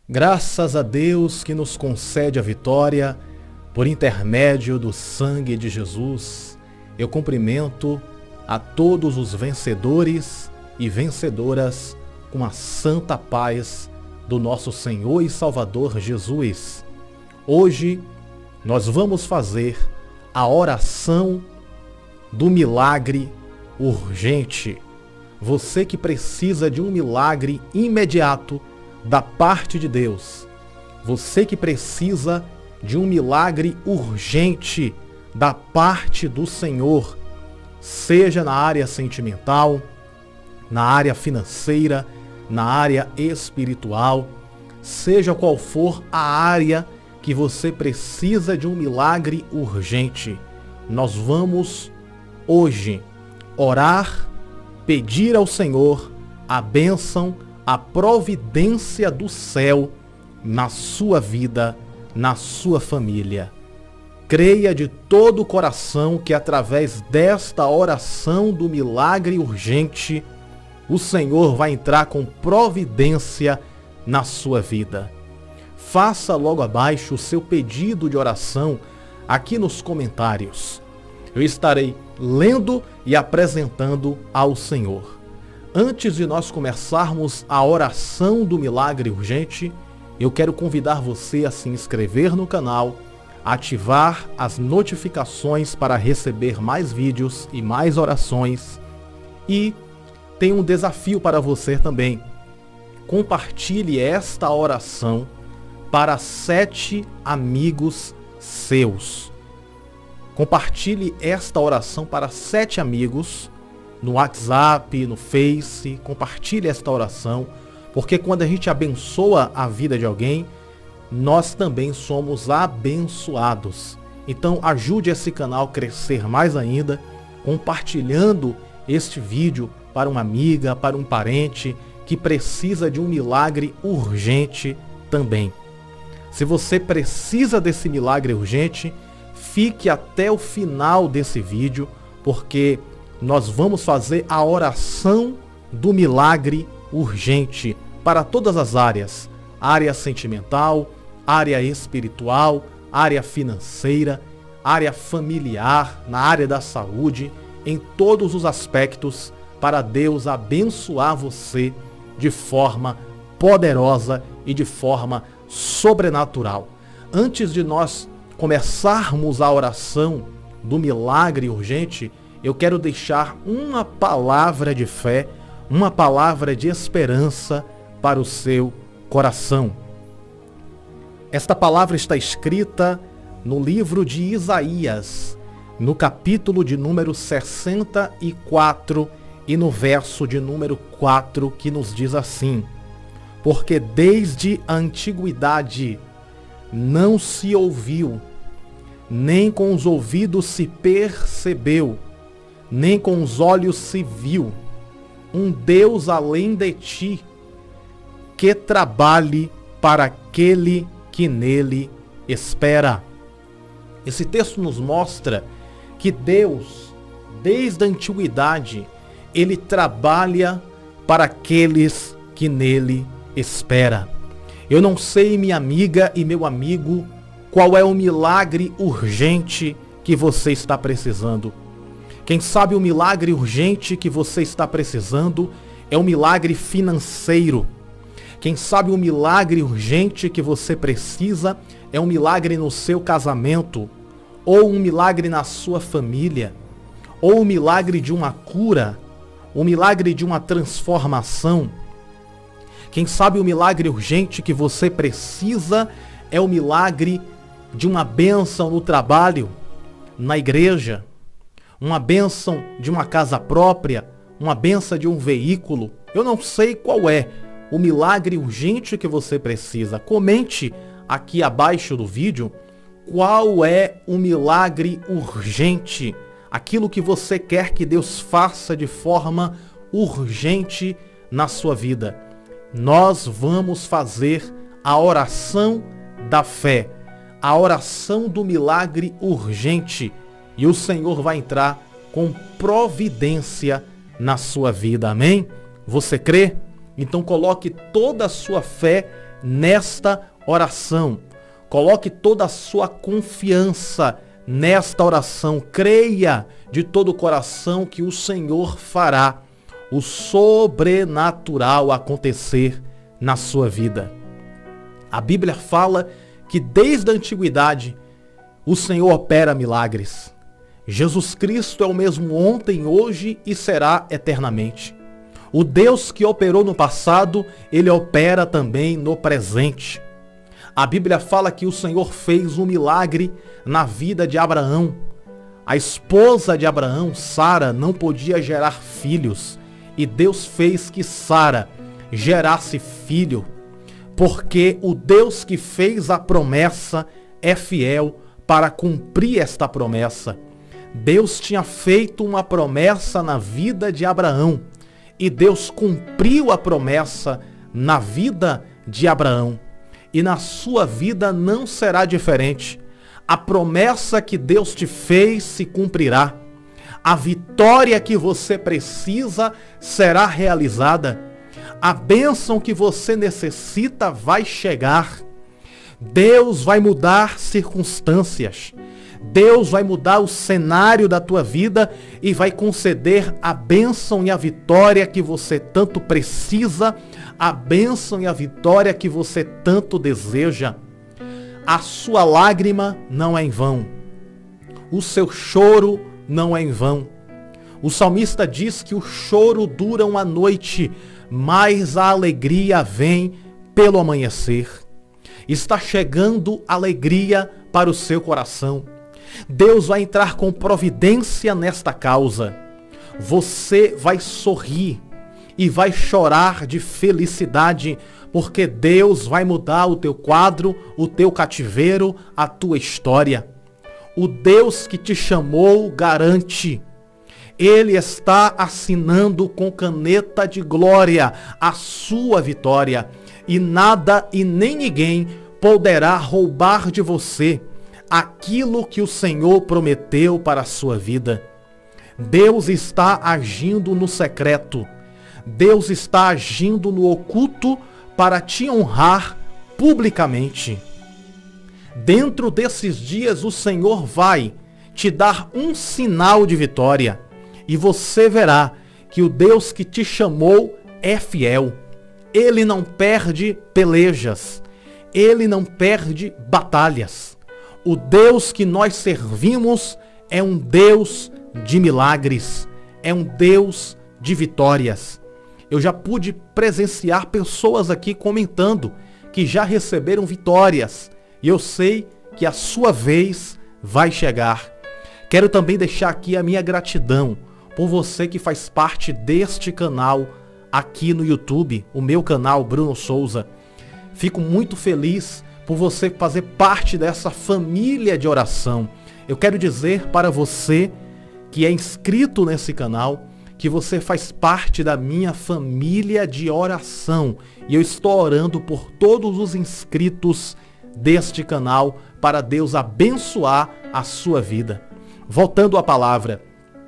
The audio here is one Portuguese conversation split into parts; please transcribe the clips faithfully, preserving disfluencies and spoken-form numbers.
Graças a Deus que nos concede a vitória por intermédio do sangue de Jesus. Eu cumprimento a todos os vencedores e vencedoras com a santa paz do nosso Senhor e Salvador Jesus. Hoje nós vamos fazer a oração do milagre urgente. Você que precisa de um milagre imediato da parte de Deus. Você que precisa de um milagre urgente da parte do Senhor, seja na área sentimental, na área financeira, na área espiritual, seja qual for a área que você precisa de um milagre urgente. Nós vamos hoje orar, pedir ao Senhor a bênção, a providência do céu na sua vida, na sua família. Creia de todo o coração que através desta oração do milagre urgente, o Senhor vai entrar com providência na sua vida. Faça logo abaixo o seu pedido de oração aqui nos comentários. Eu estarei lendo e apresentando ao Senhor. Antes de nós começarmos a oração do milagre urgente, eu quero convidar você a se inscrever no canal, ativar as notificações para receber mais vídeos e mais orações. E tem um desafio para você também. Compartilhe esta oração para sete amigos seus. Compartilhe esta oração para sete amigos no WhatsApp, no Face. Compartilhe esta oração, porque quando a gente abençoa a vida de alguém, nós também somos abençoados. Então ajude esse canal a crescer mais ainda, compartilhando este vídeo para uma amiga, para um parente que precisa de um milagre urgente também. Se você precisa desse milagre urgente, fique até o final desse vídeo, porque nós vamos fazer a oração do milagre urgente para todas as áreas. Área sentimental, área espiritual, área financeira, área familiar, na área da saúde, em todos os aspectos, para Deus abençoar você de forma poderosa e de forma sobrenatural. Antes de nós começarmos a oração do milagre urgente, eu quero deixar uma palavra de fé, uma palavra de esperança para o seu coração. Esta palavra está escrita no livro de Isaías, no capítulo de número sessenta e quatro e no verso de número quatro, que nos diz assim: porque desde a antiguidade não se ouviu, nem com os ouvidos se percebeu, nem com os olhos se viu, um Deus além de ti, que trabalhe para aquele que nele espera. Esse texto nos mostra que Deus, desde a antiguidade, ele trabalha para aqueles que nele espera. Eu não sei, minha amiga e meu amigo, qual é o milagre urgente que você está precisando. Quem sabe o milagre urgente que você está precisando é um milagre financeiro. Quem sabe o milagre urgente que você precisa é um milagre no seu casamento, ou um milagre na sua família, ou um milagre de uma cura, um milagre de uma transformação. Quem sabe o milagre urgente que você precisa é o milagre de uma bênção no trabalho, na igreja, uma bênção de uma casa própria, uma bênção de um veículo. Eu não sei qual é o milagre urgente que você precisa. Comente aqui abaixo do vídeo qual é o milagre urgente, aquilo que você quer que Deus faça de forma urgente na sua vida. Nós vamos fazer a oração da fé, a oração do milagre urgente, e o Senhor vai entrar com providência na sua vida. Amém? Você crê? Então coloque toda a sua fé nesta oração. Coloque toda a sua confiança nesta oração. Creia de todo o coração que o Senhor fará o sobrenatural acontecer na sua vida. A Bíblia fala que desde a antiguidade o Senhor opera milagres. Jesus Cristo é o mesmo ontem, hoje e será eternamente. O Deus que operou no passado, Ele opera também no presente. A Bíblia fala que o Senhor fez um milagre na vida de Abraão. A esposa de Abraão, Sara, não podia gerar filhos. E Deus fez que Sara gerasse filho. Porque o Deus que fez a promessa é fiel para cumprir esta promessa. Deus tinha feito uma promessa na vida de Abraão. E Deus cumpriu a promessa na vida de Abraão. E na sua vida não será diferente. A promessa que Deus te fez se cumprirá. A vitória que você precisa será realizada. A bênção que você necessita vai chegar. Deus vai mudar circunstâncias. Deus vai mudar o cenário da tua vida e vai conceder a bênção e a vitória que você tanto precisa, a bênção e a vitória que você tanto deseja. A sua lágrima não é em vão. O seu choro não é em vão. O salmista diz que o choro dura uma noite, mas a alegria vem pelo amanhecer. Está chegando alegria para o seu coração. Deus vai entrar com providência nesta causa. Você vai sorrir e vai chorar de felicidade, porque Deus vai mudar o teu quadro, o teu cativeiro, a tua história. O Deus que te chamou garante. Ele está assinando com caneta de glória a sua vitória. E nada e nem ninguém poderá roubar de você aquilo que o Senhor prometeu para a sua vida. Deus está agindo no secreto. Deus está agindo no oculto para te honrar publicamente. Dentro desses dias o Senhor vai te dar um sinal de vitória. E você verá que o Deus que te chamou é fiel. Ele não perde pelejas. Ele não perde batalhas. O Deus que nós servimos é um Deus de milagres. É um Deus de vitórias. Eu já pude presenciar pessoas aqui comentando que já receberam vitórias. E eu sei que a sua vez vai chegar. Quero também deixar aqui a minha gratidão por você que faz parte deste canal aqui no YouTube, o meu canal Bruno Souza. Fico muito feliz por você fazer parte dessa família de oração. Eu quero dizer para você que é inscrito nesse canal, que você faz parte da minha família de oração. E eu estou orando por todos os inscritos deste canal para Deus abençoar a sua vida. Voltando à palavra,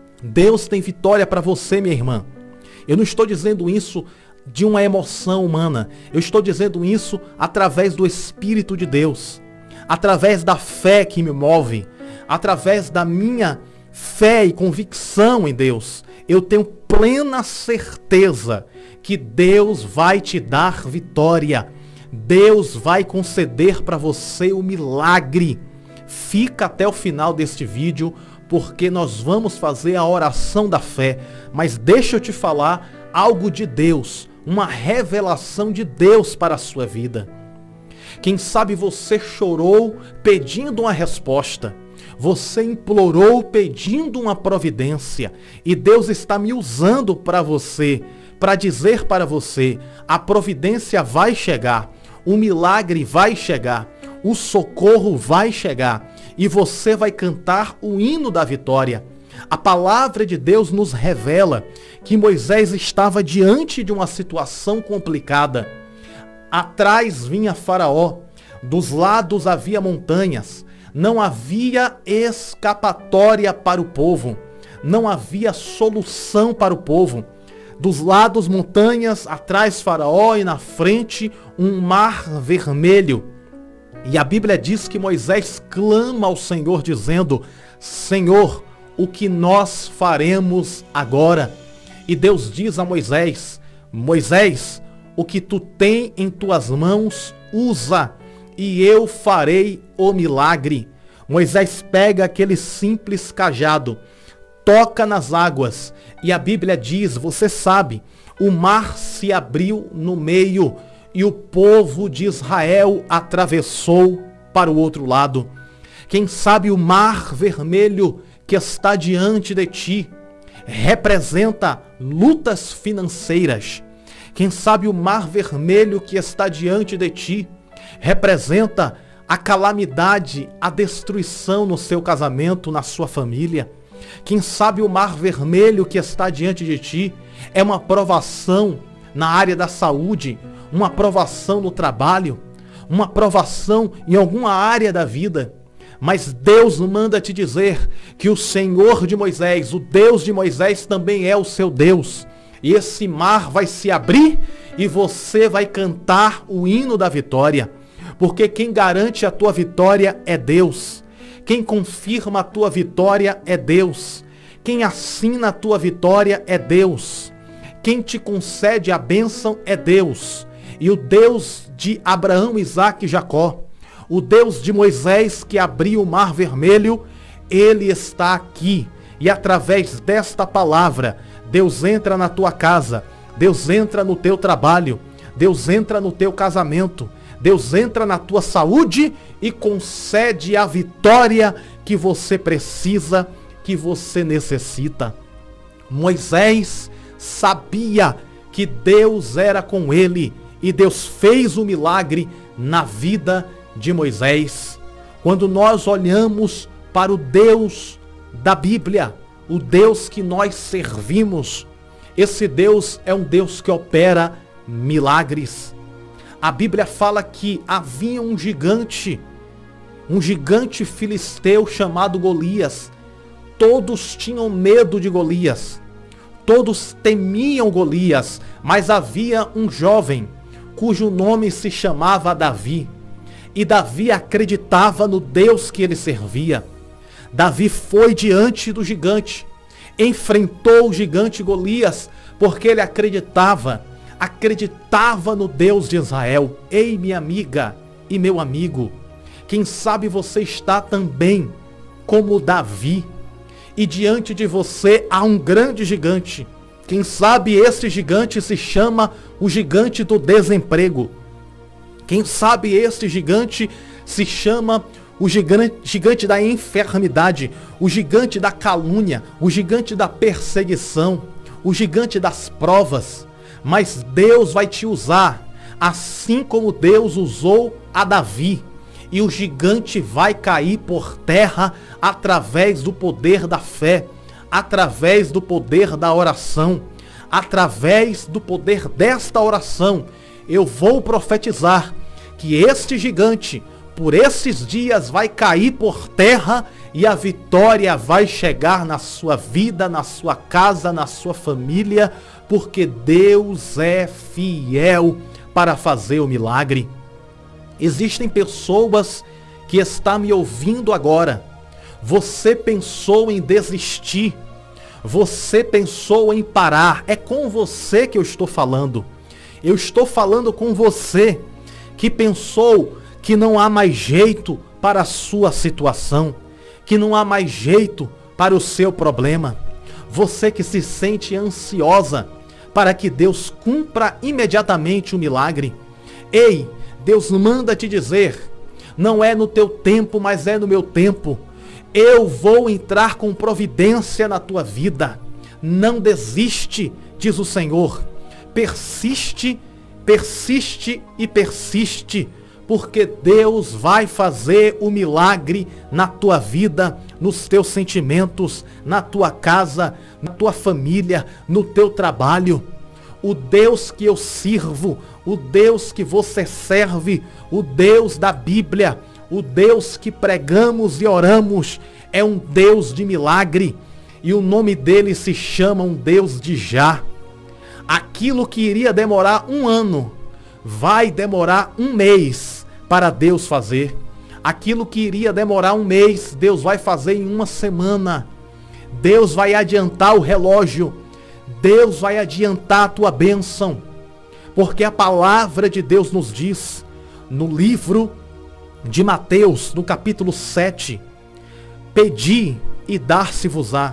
Deus tem vitória para você, minha irmã. Eu não estou dizendo isso de uma emoção humana. Eu estou dizendo isso através do Espírito de Deus. Através da fé que me move. Através da minha fé e convicção em Deus. Eu tenho plena certeza que Deus vai te dar vitória. Deus vai conceder para você o milagre. Fica até o final deste vídeo, porque nós vamos fazer a oração da fé. Mas deixa eu te falar algo de Deus, uma revelação de Deus para a sua vida. Quem sabe você chorou pedindo uma resposta. Você implorou pedindo uma providência. E Deus está me usando para você, para dizer para você, a providência vai chegar. O milagre vai chegar. O socorro vai chegar. E você vai cantar o hino da vitória. A palavra de Deus nos revela que Moisés estava diante de uma situação complicada. Atrás vinha Faraó, dos lados havia montanhas, não havia escapatória para o povo, não havia solução para o povo. Dos lados montanhas, atrás Faraó e na frente um mar vermelho. E a Bíblia diz que Moisés clama ao Senhor dizendo: Senhor, o que nós faremos agora? E Deus diz a Moisés: Moisés, o que tu tem em tuas mãos, usa, e eu farei o milagre. Moisés pega aquele simples cajado, toca nas águas, e a Bíblia diz, você sabe, o mar se abriu no meio, e o povo de Israel atravessou para o outro lado. Quem sabe o mar vermelho que está diante de ti representa lutas financeiras. Quem sabe o mar vermelho que está diante de ti representa a calamidade, a destruição no seu casamento, na sua família. Quem sabe o mar vermelho que está diante de ti é uma provação na área da saúde, uma provação no trabalho, uma provação em alguma área da vida. Mas Deus manda te dizer que o Senhor de Moisés, o Deus de Moisés também é o seu Deus. E esse mar vai se abrir e você vai cantar o hino da vitória. Porque quem garante a tua vitória é Deus. Quem confirma a tua vitória é Deus. Quem assina a tua vitória é Deus. Quem te concede a bênção é Deus. E o Deus de Abraão, Isaque e Jacó, o Deus de Moisés que abriu o mar vermelho, ele está aqui. E através desta palavra, Deus entra na tua casa, Deus entra no teu trabalho, Deus entra no teu casamento, Deus entra na tua saúde e concede a vitória que você precisa, que você necessita. Moisés sabia que Deus era com ele e Deus fez o milagre na vida de Moisés. Quando nós olhamos para o Deus da Bíblia, o Deus que nós servimos, esse Deus é um Deus que opera milagres. A Bíblia fala que havia um gigante, um gigante filisteu chamado Golias. Todos tinham medo de Golias, todos temiam Golias, mas havia um jovem cujo nome se chamava Davi. E Davi acreditava no Deus que ele servia. Davi foi diante do gigante, enfrentou o gigante Golias, porque ele acreditava, acreditava no Deus de Israel. Ei, minha amiga e meu amigo, quem sabe você está também como Davi, e diante de você há um grande gigante. Quem sabe esse gigante se chama o gigante do desemprego. Quem sabe esse gigante se chama o gigante, gigante da enfermidade, o gigante da calúnia, o gigante da perseguição, o gigante das provas. Mas Deus vai te usar, assim como Deus usou a Davi. E o gigante vai cair por terra através do poder da fé, através do poder da oração, através do poder desta oração. Eu vou profetizar que este gigante, por esses dias, vai cair por terra e a vitória vai chegar na sua vida, na sua casa, na sua família, porque Deus é fiel para fazer o milagre. Existem pessoas que estão me ouvindo agora. Você pensou em desistir, você pensou em parar. É com você que eu estou falando. Eu estou falando com você que pensou que não há mais jeito para a sua situação, que não há mais jeito para o seu problema. Você que se sente ansiosa para que Deus cumpra imediatamente o milagre. Ei, Deus manda te dizer, não é no teu tempo, mas é no meu tempo. Eu vou entrar com providência na tua vida. Não desiste, diz o Senhor. Persiste, persiste e persiste, porque Deus vai fazer o milagre na tua vida, nos teus sentimentos, na tua casa, na tua família, no teu trabalho. O Deus que eu sirvo, o Deus que você serve, o Deus da Bíblia, o Deus que pregamos e oramos, é um Deus de milagre. E o nome dele se chama um Deus de já. Aquilo que iria demorar um ano, vai demorar um mês para Deus fazer. Aquilo que iria demorar um mês, Deus vai fazer em uma semana. Deus vai adiantar o relógio. Deus vai adiantar a tua bênção. Porque a palavra de Deus nos diz, no livro de Mateus, no capítulo sete, pedi e dar-se-vos-á,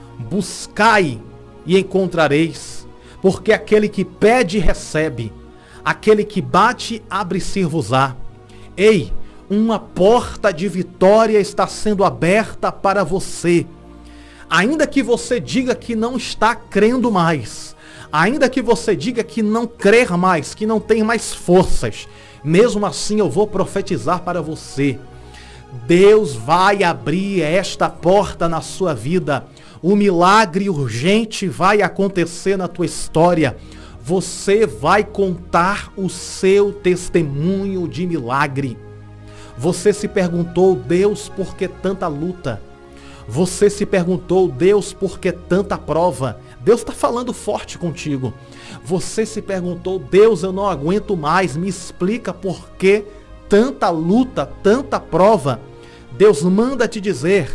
buscai e encontrareis, porque aquele que pede recebe, aquele que bate abre-se-vos-á. Ei, uma porta de vitória está sendo aberta para você. Ainda que você diga que não está crendo mais, ainda que você diga que não crer mais, que não tem mais forças, mesmo assim eu vou profetizar para você. Deus vai abrir esta porta na sua vida. O milagre urgente vai acontecer na tua história. Você vai contar o seu testemunho de milagre. Você se perguntou, Deus, por que tanta luta? Você se perguntou, Deus, por que tanta prova? Deus está falando forte contigo. Você se perguntou, Deus, eu não aguento mais, me explica por que tanta luta, tanta prova. Deus manda te dizer,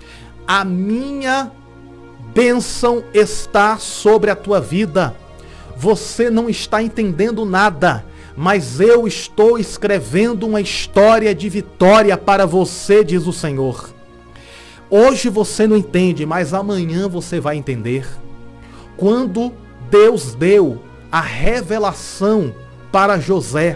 a minha bênção está sobre a tua vida. Você não está entendendo nada, mas eu estou escrevendo uma história de vitória para você, diz o Senhor. Hoje você não entende, mas amanhã você vai entender. Quando Deus deu a revelação para José,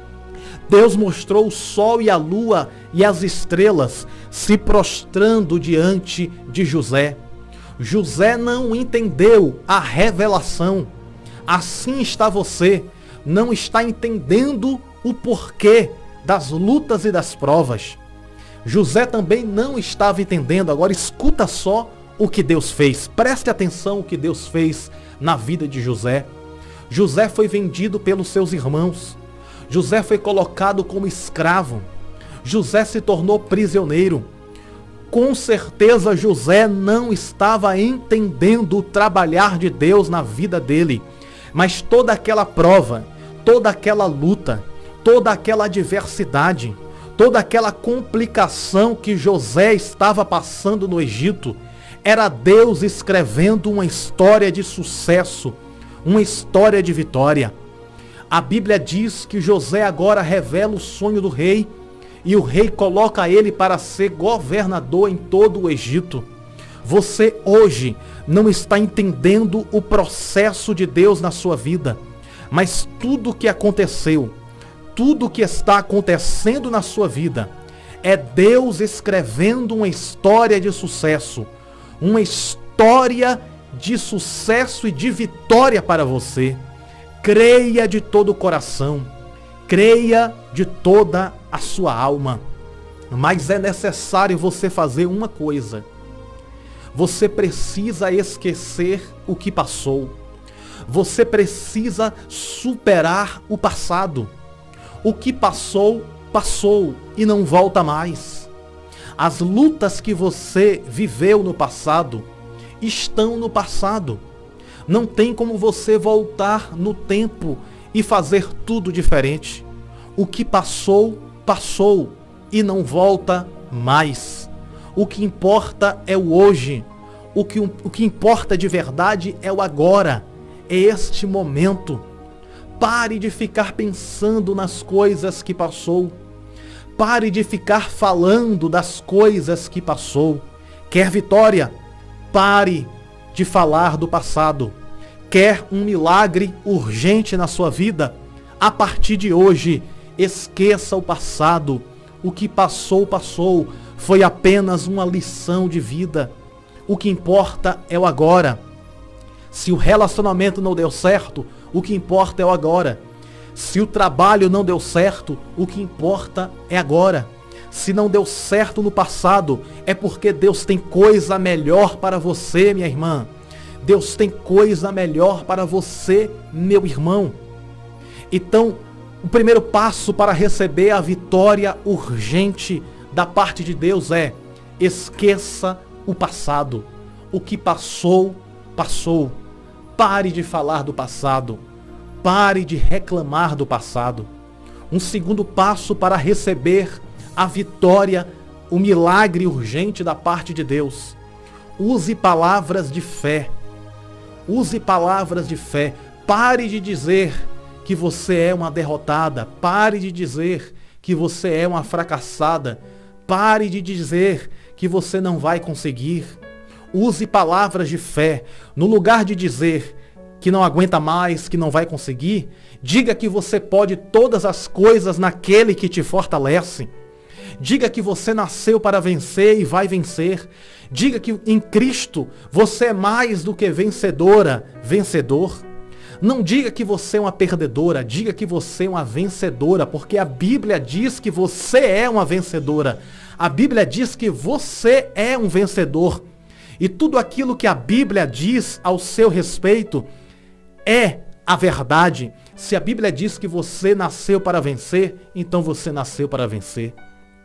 Deus mostrou o sol e a lua e as estrelas se prostrando diante de José. José não entendeu a revelação. Assim está você, não está entendendo o porquê das lutas e das provas. José também não estava entendendo. Agora escuta só o que Deus fez. Preste atenção o que Deus fez na vida de José. José foi vendido pelos seus irmãos. José foi colocado como escravo. José se tornou prisioneiro. Com certeza José não estava entendendo o trabalhar de Deus na vida dele. Mas toda aquela prova, toda aquela luta, toda aquela adversidade, toda aquela complicação que José estava passando no Egito, era Deus escrevendo uma história de sucesso, uma história de vitória. A Bíblia diz que José agora revela o sonho do rei, e o rei coloca ele para ser governador em todo o Egito. Você hoje não está entendendo o processo de Deus na sua vida, mas tudo o que aconteceu, tudo o que está acontecendo na sua vida, é Deus escrevendo uma história de sucesso, uma história de sucesso e de vitória para você. Creia de todo o coração, creia de toda a sua alma, mas é necessário você fazer uma coisa. Você precisa esquecer o que passou. Você precisa superar o passado. O que passou, passou e não volta mais. As lutas que você viveu no passado estão no passado. Não tem como você voltar no tempo e fazer tudo diferente. O que passou, passou e não volta mais. O que importa é o hoje. O que, o que importa de verdade é o agora. É este momento. Pare de ficar pensando nas coisas que passou. Pare de ficar falando das coisas que passou. Quer vitória? Pare de falar do passado. Quer um milagre urgente na sua vida? A partir de hoje, esqueça o passado. O que passou, passou. Foi apenas uma lição de vida. O que importa é o agora. Se o relacionamento não deu certo, o que importa é o agora. Se o trabalho não deu certo, o que importa é agora. Se não deu certo no passado, é porque Deus tem coisa melhor para você, minha irmã. Deus tem coisa melhor para você, meu irmão. Então, o primeiro passo para receber a vitória urgente da parte de Deus é: esqueça o passado. O que passou, passou. Pare de falar do passado. Pare de reclamar do passado. Um segundo passo para receber a vitória, o milagre urgente da parte de Deus. Use palavras de fé. Use palavras de fé. Pare de dizer que você é uma derrotada. Pare de dizer que você é uma fracassada. Pare de dizer que você não vai conseguir. Use palavras de fé. No lugar de dizer que não aguenta mais, que não vai conseguir, diga que você pode todas as coisas naquele que te fortalece. Diga que você nasceu para vencer e vai vencer. Diga que em Cristo você é mais do que vencedora, vencedor. Não diga que você é uma perdedora, diga que você é uma vencedora, porque a Bíblia diz que você é uma vencedora. A Bíblia diz que você é um vencedor. E tudo aquilo que a Bíblia diz ao seu respeito é a verdade. Se a Bíblia diz que você nasceu para vencer, então você nasceu para vencer.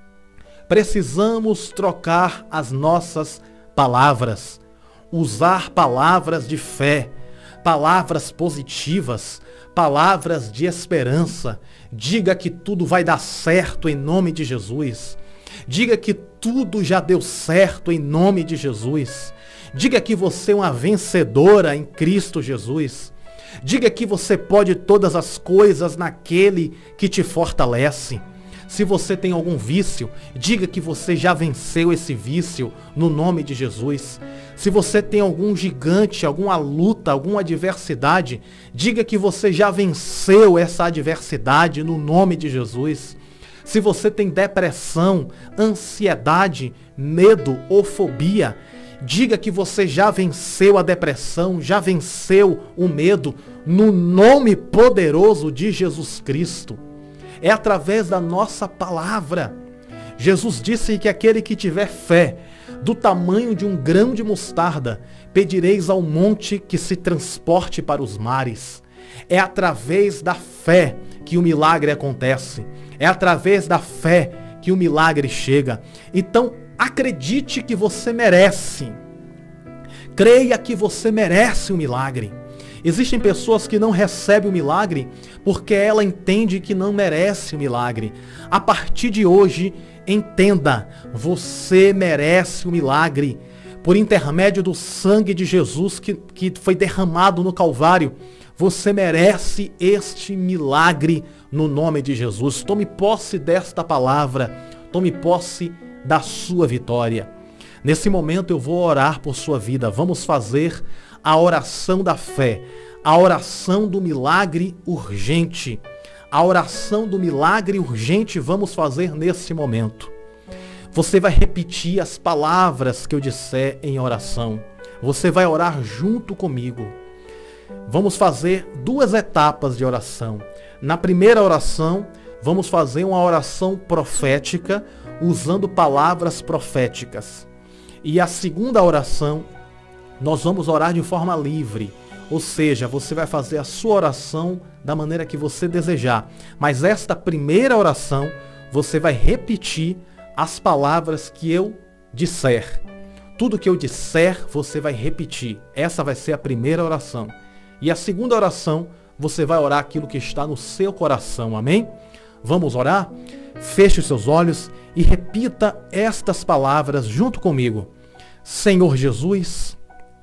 Precisamos trocar as nossas palavras, usar palavras de fé, palavras positivas, palavras de esperança. Diga que tudo vai dar certo em nome de Jesus. Diga que tudo já deu certo em nome de Jesus. Diga que você é uma vencedora em Cristo Jesus. Diga que você pode todas as coisas naquele que te fortalece. Se você tem algum vício, diga que você já venceu esse vício no nome de Jesus. Se você tem algum gigante, alguma luta, alguma adversidade, diga que você já venceu essa adversidade no nome de Jesus. Se você tem depressão, ansiedade, medo ou fobia, diga que você já venceu a depressão, já venceu o medo no nome poderoso de Jesus Cristo. É através da nossa palavra. Jesus disse que aquele que tiver fé do tamanho de um grão de mostarda, pedireis ao monte que se transporte para os mares. É através da fé que o milagre acontece. É através da fé que o milagre chega. Então, acredite que você merece. Creia que você merece o milagre. Existem pessoas que não recebem o milagre porque ela entende que não merece o milagre. A partir de hoje, entenda, você merece o milagre. Por intermédio do sangue de Jesus que, que foi derramado no Calvário, você merece este milagre no nome de Jesus. Tome posse desta palavra, tome posse da sua vitória. Nesse momento eu vou orar por sua vida. Vamos fazer a oração da fé, a oração do milagre urgente. A oração do milagre urgente vamos fazer nesse momento. Você vai repetir as palavras que eu disser em oração. Você vai orar junto comigo. Vamos fazer duas etapas de oração. Na primeira oração, vamos fazer uma oração profética, usando palavras proféticas. E a segunda oração, nós vamos orar de forma livre. Ou seja, você vai fazer a sua oração da maneira que você desejar. Mas esta primeira oração, você vai repetir as palavras que eu disser. Tudo que eu disser, você vai repetir. Essa vai ser a primeira oração. E a segunda oração, você vai orar aquilo que está no seu coração. Amém? Vamos orar? Feche os seus olhos e repita estas palavras junto comigo. Senhor Jesus,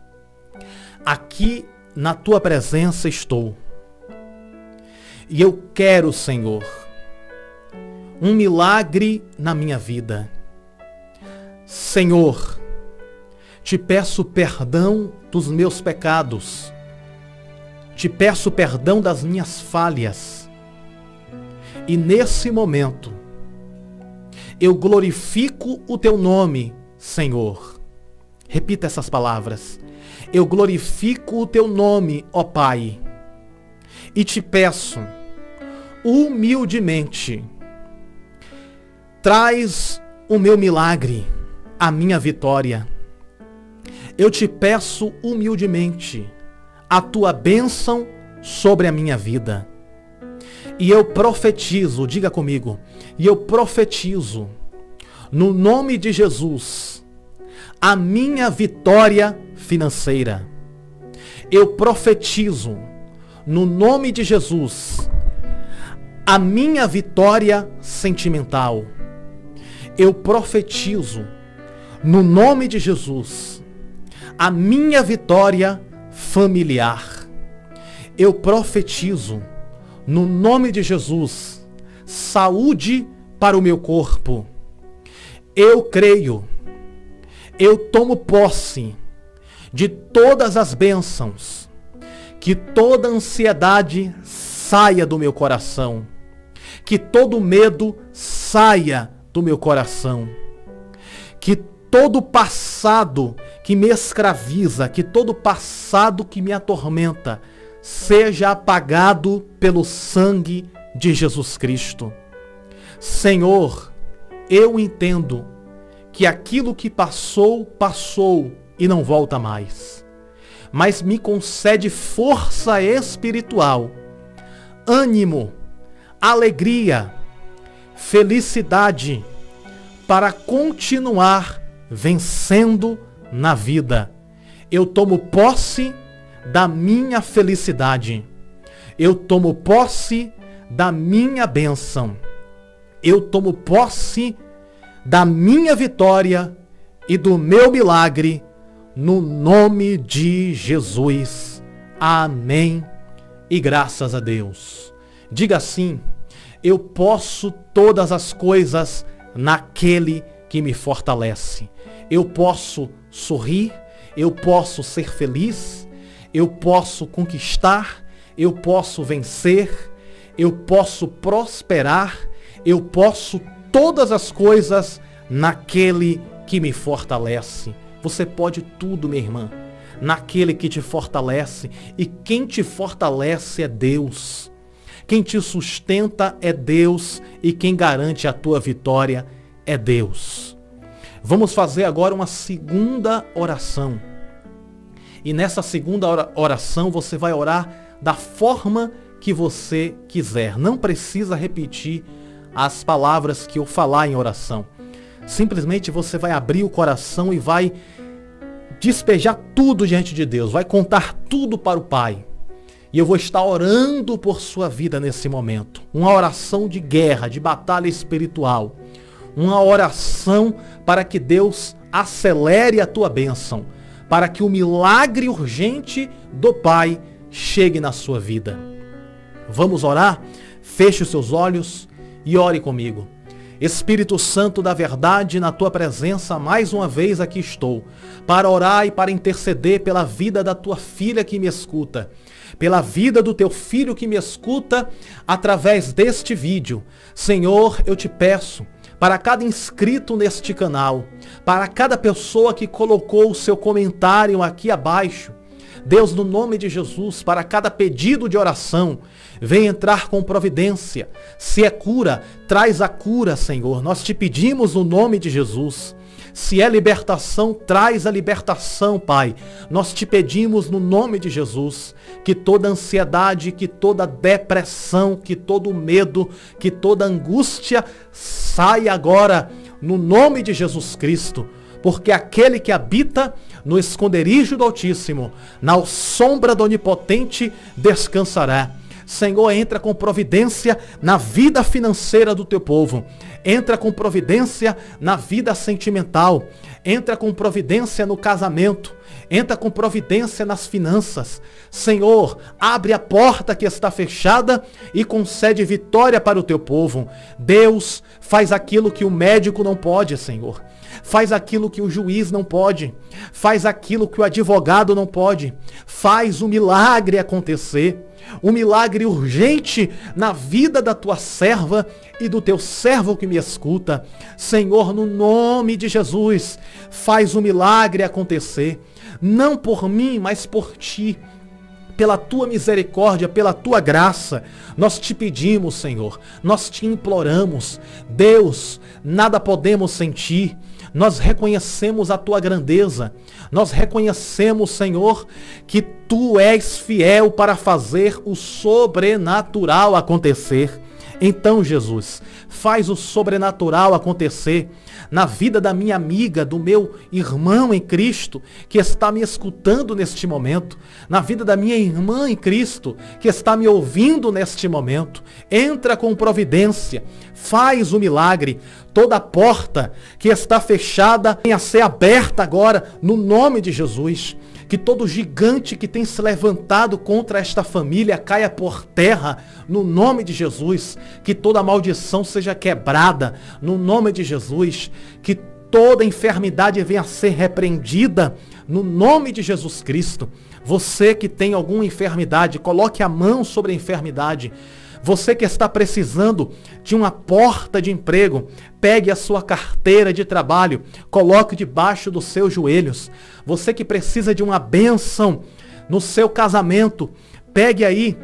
aqui na tua presença estou. E eu quero, Senhor, um milagre na minha vida. Senhor, te peço perdão dos meus pecados. Te peço perdão das minhas falhas. E nesse momento, eu glorifico o teu nome, Senhor. Repita essas palavras. Eu glorifico o teu nome, ó Pai. E te peço, humildemente, traz o meu milagre, a minha vitória. Eu te peço humildemente a tua bênção sobre a minha vida. E eu profetizo, diga comigo, e eu profetizo, no nome de Jesus, a minha vitória financeira. eu profetizo, no nome de Jesus, a minha vitória sentimental. Eu profetizo, no nome de Jesus, a minha vitória familiar. Eu profetizo, no nome de Jesus, saúde para o meu corpo. Eu creio, eu tomo posse de todas as bênçãos, que toda ansiedade saia do meu coração, que todo medo saia do meu coração, que todo passado que me escraviza, que todo passado que me atormenta, seja apagado pelo sangue de Jesus Cristo. Senhor, eu entendo que aquilo que passou, passou e não volta mais. Mas me concede força espiritual, ânimo, alegria, felicidade para continuar vencendo na vida. Eu tomo posse da minha felicidade. Eu tomo posse da minha bênção. Eu tomo posse da minha vitória e do meu milagre, no nome de Jesus. Amém. E graças a Deus. Diga assim: eu posso todas as coisas naquele que me fortalece. Eu posso sorrir, eu posso ser feliz, eu posso conquistar, eu posso vencer, eu posso prosperar, eu posso todas as coisas naquele que me fortalece. Você pode tudo, minha irmã, naquele que te fortalece. E quem te fortalece é Deus. Quem te sustenta é Deus. E quem garante a tua vitória é Deus. Vamos fazer agora uma segunda oração. E nessa segunda oração você vai orar da forma que você quiser. Não precisa repetir as palavras que eu falar em oração. Simplesmente você vai abrir o coração e vai despejar tudo diante de Deus. Vai contar tudo para o Pai. E eu vou estar orando por sua vida nesse momento. Uma oração de guerra, de batalha espiritual. Uma oração para que Deus acelere a tua bênção. Para que o milagre urgente do Pai chegue na sua vida. Vamos orar? Feche os seus olhos e ore comigo. Espírito Santo da verdade, na tua presença, mais uma vez aqui estou, para orar e para interceder pela vida da tua filha que me escuta, pela vida do teu filho que me escuta através deste vídeo. Senhor, eu te peço, para cada inscrito neste canal, para cada pessoa que colocou o seu comentário aqui abaixo, Deus, no nome de Jesus, para cada pedido de oração, vem entrar com providência. Se é cura, traz a cura, Senhor. Nós te pedimos no nome de Jesus. Se é libertação, traz a libertação, Pai. Nós te pedimos no nome de Jesus que toda ansiedade, que toda depressão, que todo medo, que toda angústia saia agora no nome de Jesus Cristo. Porque aquele que habita no esconderijo do Altíssimo, na sombra do Onipotente, descansará. Senhor, entra com providência na vida financeira do teu povo. Entra com providência na vida sentimental. Entra com providência no casamento. Entra com providência nas finanças. Senhor, abre a porta que está fechada e concede vitória para o teu povo. Deus, faz aquilo que o médico não pode, Senhor. Faz aquilo que o juiz não pode. Faz aquilo que o advogado não pode. Faz o milagre acontecer. Um milagre urgente na vida da tua serva e do teu servo que me escuta. Senhor, no nome de Jesus, faz o milagre acontecer. Não por mim, mas por ti. Pela tua misericórdia, pela tua graça, nós te pedimos, Senhor, nós te imploramos. Deus, nada podemos sem ti. Nós reconhecemos a tua grandeza. Nós reconhecemos, Senhor, que tu és fiel para fazer o sobrenatural acontecer. Então, Jesus, faz o sobrenatural acontecer na vida da minha amiga, do meu irmão em Cristo, que está me escutando neste momento, na vida da minha irmã em Cristo, que está me ouvindo neste momento. Entra com providência, faz o milagre. Toda porta que está fechada venha a ser aberta agora, no nome de Jesus. Que todo gigante que tem se levantado contra esta família caia por terra, no nome de Jesus. Que toda maldição seja quebrada, no nome de Jesus. Que toda enfermidade venha a ser repreendida, no nome de Jesus Cristo. Você que tem alguma enfermidade, coloque a mão sobre a enfermidade. Você que está precisando de uma porta de emprego, pegue a sua carteira de trabalho, coloque debaixo dos seus joelhos. Você que precisa de uma bênção no seu casamento, pegue aí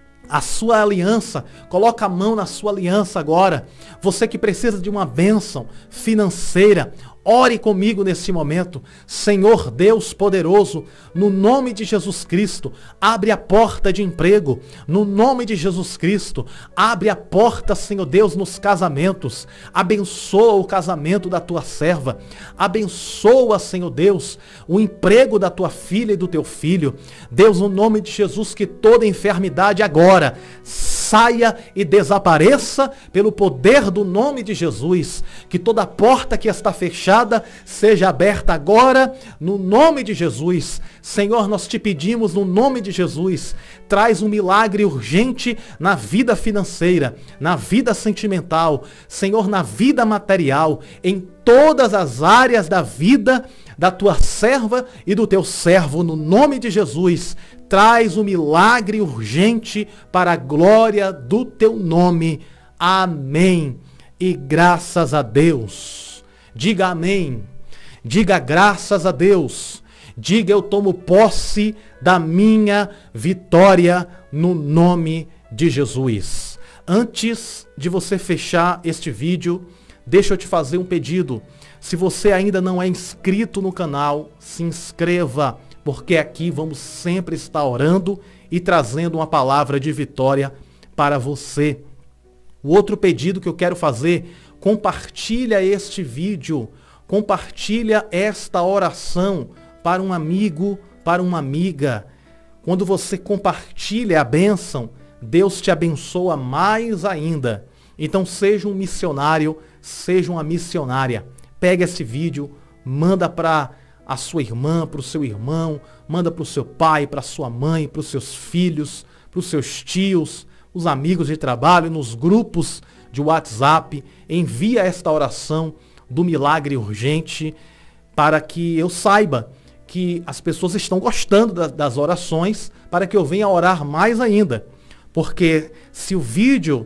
a sua aliança, coloque a mão na sua aliança agora. Você que precisa de uma bênção financeira, ore comigo neste momento. Senhor Deus poderoso, no nome de Jesus Cristo, abre a porta de emprego. No nome de Jesus Cristo, abre a porta, Senhor Deus, nos casamentos. Abençoa o casamento da tua serva. Abençoa, Senhor Deus, o emprego da tua filha e do teu filho. Deus, no nome de Jesus, que toda enfermidade agora saia e desapareça pelo poder do nome de Jesus. Que toda porta que está fechada seja aberta agora no nome de Jesus. Senhor, nós te pedimos no nome de Jesus, traz um milagre urgente na vida financeira, na vida sentimental, Senhor, na vida material, em todas as áreas da vida da tua serva e do teu servo, no nome de Jesus. Traz um milagre urgente para a glória do teu nome. Amém. E graças a Deus. Diga amém. Diga graças a Deus. Diga eu tomo posse da minha vitória no nome de Jesus. Antes de você fechar este vídeo, deixa eu te fazer um pedido. Se você ainda não é inscrito no canal, se inscreva, porque aqui vamos sempre estar orando e trazendo uma palavra de vitória para você. O outro pedido que eu quero fazer, compartilha este vídeo, compartilha esta oração para um amigo, para uma amiga. Quando você compartilha a bênção, Deus te abençoa mais ainda. Então seja um missionário, seja uma missionária. Pega esse vídeo, manda para a sua irmã, para o seu irmão, manda para o seu pai, para a sua mãe, para os seus filhos, para os seus tios, os amigos de trabalho, nos grupos de WhatsApp. Envia esta oração do milagre urgente para que eu saiba que as pessoas estão gostando da, das orações, para que eu venha orar mais ainda. Porque se o vídeo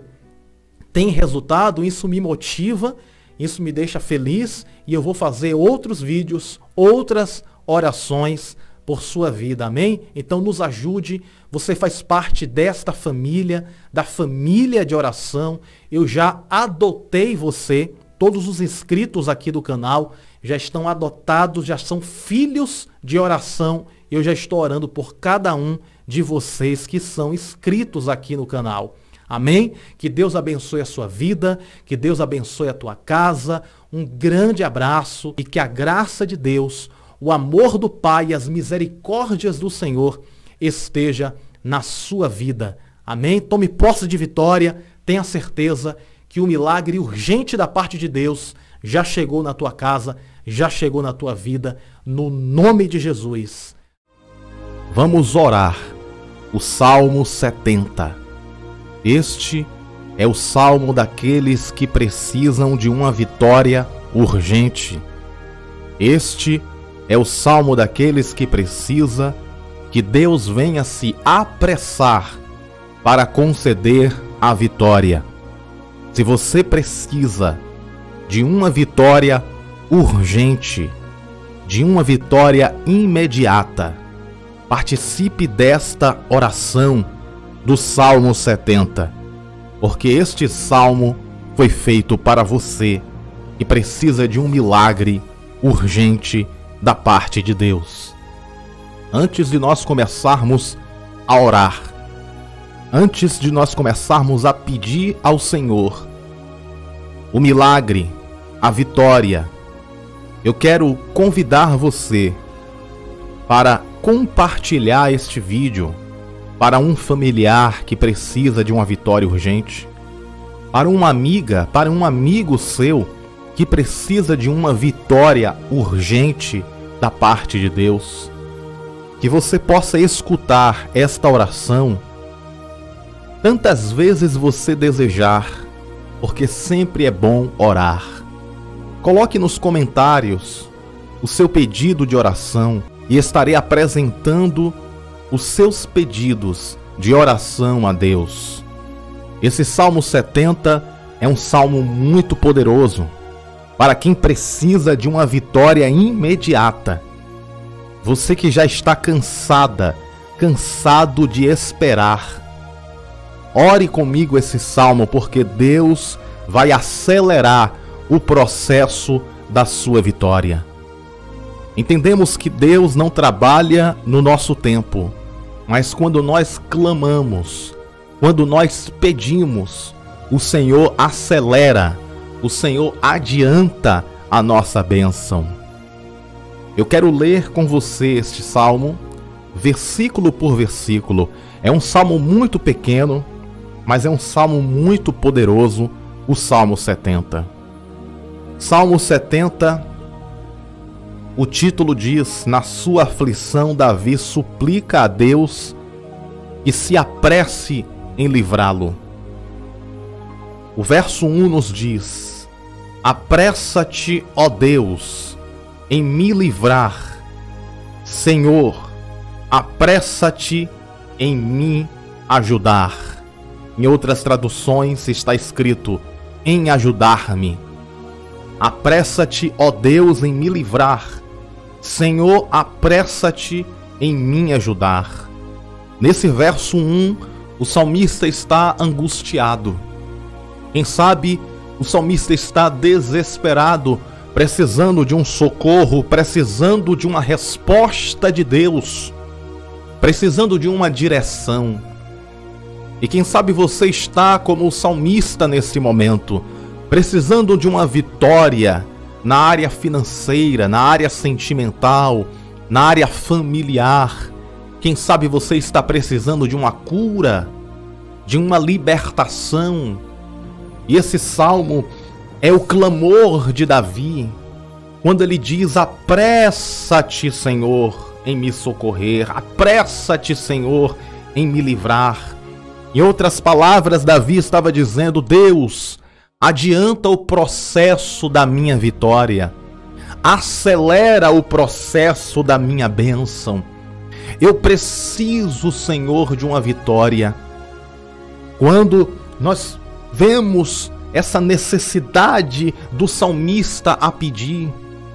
tem resultado, isso me motiva, isso me deixa feliz e eu vou fazer outros vídeos, outras orações por sua vida, amém? Então nos ajude, você faz parte desta família, da família de oração. Eu já adotei você, todos os inscritos aqui do canal já estão adotados, já são filhos de oração. Eu já estou orando por cada um de vocês que são inscritos aqui no canal. Amém? Que Deus abençoe a sua vida, que Deus abençoe a tua casa. Um grande abraço e que a graça de Deus, o amor do Pai e as misericórdias do Senhor esteja na sua vida. Amém? Tome posse de vitória, tenha certeza que o milagre urgente da parte de Deus já chegou na tua casa, já chegou na tua vida, no nome de Jesus. Vamos orar o Salmo setenta. Este é o salmo daqueles que precisam de uma vitória urgente. Este é o salmo daqueles que precisa que Deus venha se apressar para conceder a vitória. Se você precisa de uma vitória urgente, de uma vitória imediata, participe desta oração do Salmo setenta, porque este salmo foi feito para você que precisa de um milagre urgente da parte de Deus. Antes de nós começarmos a orar, antes de nós começarmos a pedir ao Senhor o milagre, a vitória, eu quero convidar você para compartilhar este vídeo para um familiar que precisa de uma vitória urgente, para uma amiga, para um amigo seu que precisa de uma vitória urgente da parte de Deus. Que você possa escutar esta oração tantas vezes você desejar, porque sempre é bom orar. Coloque nos comentários o seu pedido de oração e estarei apresentando os seus pedidos de oração a Deus. Esse Salmo setenta é um salmo muito poderoso para quem precisa de uma vitória imediata. Você que já está cansada, cansado de esperar, ore comigo esse salmo, porque Deus vai acelerar o processo da sua vitória. Entendemos que Deus não trabalha no nosso tempo, mas quando nós clamamos, quando nós pedimos, o Senhor acelera, o Senhor adianta a nossa bênção. Eu quero ler com você este salmo, versículo por versículo. É um salmo muito pequeno, mas é um salmo muito poderoso, o Salmo setenta. Salmo setenta, o título diz: na sua aflição Davi suplica a Deus e se apresse em livrá-lo. O verso um nos diz: apressa-te, ó Deus, em me livrar. Senhor, apressa-te em me ajudar. Em outras traduções está escrito: em ajudar-me. Apressa-te, ó Deus, em me livrar. Senhor, apressa-te em me ajudar. Nesse verso um, o salmista está angustiado. Quem sabe o salmista está desesperado, precisando de um socorro, precisando de uma resposta de Deus, precisando de uma direção. E quem sabe você está como o salmista nesse momento, precisando de uma vitória na área financeira, na área sentimental, na área familiar. Quem sabe você está precisando de uma cura, de uma libertação. E esse salmo é o clamor de Davi, quando ele diz: apressa-te, Senhor, em me socorrer, apressa-te, Senhor, em me livrar. Em outras palavras, Davi estava dizendo: Deus, adianta o processo da minha vitória, acelera o processo da minha bênção. Eu preciso, Senhor, de uma vitória. Quando nós vemos essa necessidade do salmista a pedir,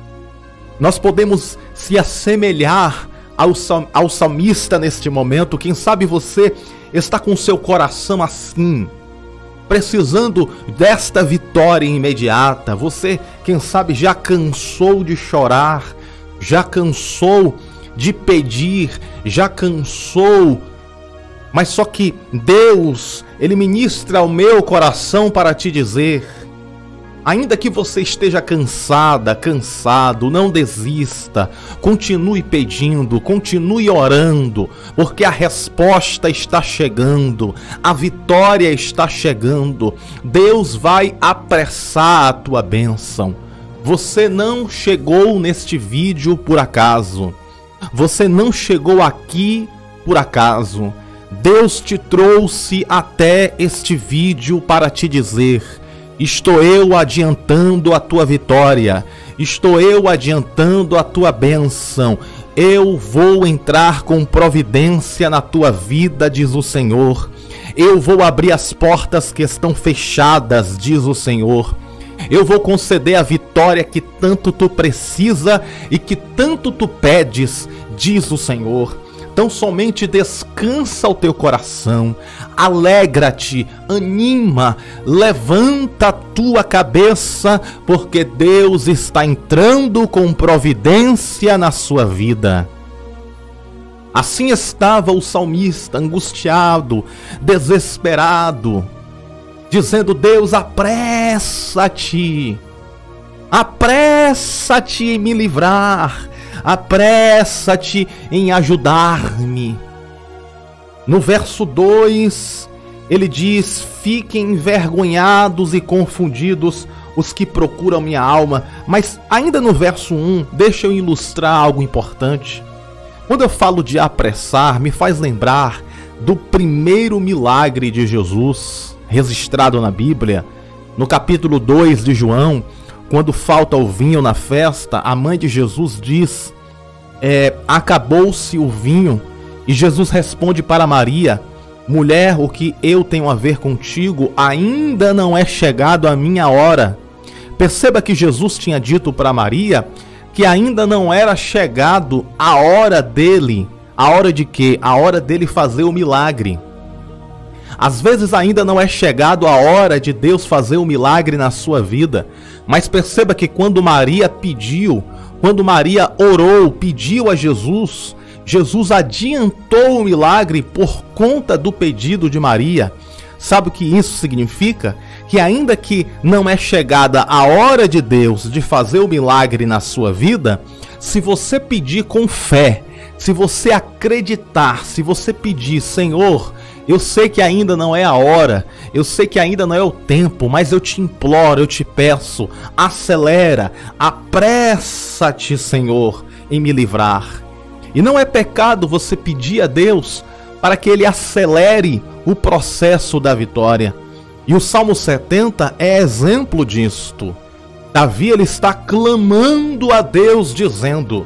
nós podemos se assemelhar ao, sal, ao salmista neste momento. Quem sabe você está com seu coração assim, precisando desta vitória imediata. Você, quem sabe, já cansou de chorar, já cansou de pedir, já cansou, mas só que Deus, Ele ministra ao meu coração para te dizer: ainda que você esteja cansada, cansado, não desista, continue pedindo, continue orando, porque a resposta está chegando, a vitória está chegando. Deus vai apressar a tua bênção. Você não chegou neste vídeo por acaso, você não chegou aqui por acaso. Deus te trouxe até este vídeo para te dizer: estou eu adiantando a tua vitória, estou eu adiantando a tua bênção, eu vou entrar com providência na tua vida, diz o Senhor. Eu vou abrir as portas que estão fechadas, diz o Senhor. Eu vou conceder a vitória que tanto tu precisa e que tanto tu pedes, diz o Senhor. Então somente descansa o teu coração, alegra-te, anima, levanta a tua cabeça, porque Deus está entrando com providência na sua vida. Assim estava o salmista, angustiado, desesperado, dizendo: Deus, apressa-te, apressa-te em me livrar, apressa-te em ajudar-me. No verso dois, ele diz: fiquem envergonhados e confundidos os que procuram minha alma. Mas ainda no verso um, deixa eu ilustrar algo importante. Quando eu falo de apressar, me faz lembrar do primeiro milagre de Jesus, registrado na Bíblia, no capítulo dois de João, quando falta o vinho na festa, a mãe de Jesus diz, é, acabou-se o vinho, e Jesus responde para Maria: mulher, o que eu tenho a ver contigo, ainda não é chegado a minha hora. Perceba que Jesus tinha dito para Maria que ainda não era chegado a hora dele. A hora de quê? A hora dele fazer o milagre. Às vezes ainda não é chegado a hora de Deus fazer o milagre na sua vida. Mas perceba que quando Maria pediu, quando Maria orou, pediu a Jesus, Jesus adiantou o milagre por conta do pedido de Maria. Sabe o que isso significa? Que ainda que não é chegada a hora de Deus de fazer o milagre na sua vida, se você pedir com fé, se você acreditar, se você pedir: Senhor, eu sei que ainda não é a hora, eu sei que ainda não é o tempo, mas eu te imploro, eu te peço, acelera, apressa-te, Senhor, em me livrar. E não é pecado você pedir a Deus para que Ele acelere o processo da vitória. E o Salmo setenta é exemplo disto. Davi, ele está clamando a Deus, dizendo: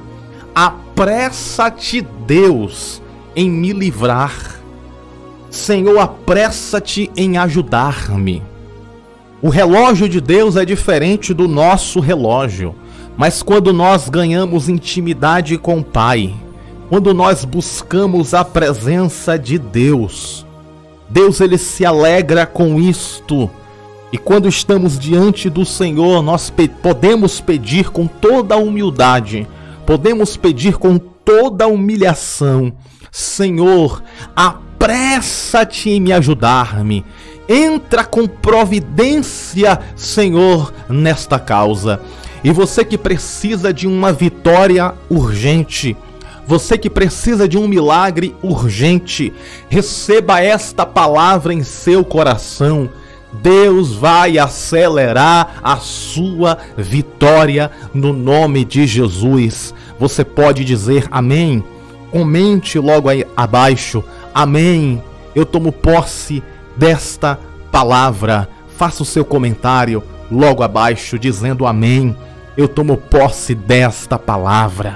apressa-te, Deus, em me livrar. Senhor, apressa-te em ajudar-me. O relógio de Deus é diferente do nosso relógio. Mas quando nós ganhamos intimidade com o Pai, quando nós buscamos a presença de Deus, Deus, ele se alegra com isto. E quando estamos diante do Senhor, nós pe- podemos pedir com toda a humildade, podemos pedir com toda a humilhação: Senhor, apressa-te em me ajudar-me. Entra com providência, Senhor, nesta causa. E você que precisa de uma vitória urgente, você que precisa de um milagre urgente, receba esta palavra em seu coração. Deus vai acelerar a sua vitória no nome de Jesus. Você pode dizer amém? Comente logo aí abaixo: amém. Eu tomo posse desta palavra. Faça o seu comentário logo abaixo dizendo amém. Eu tomo posse desta palavra.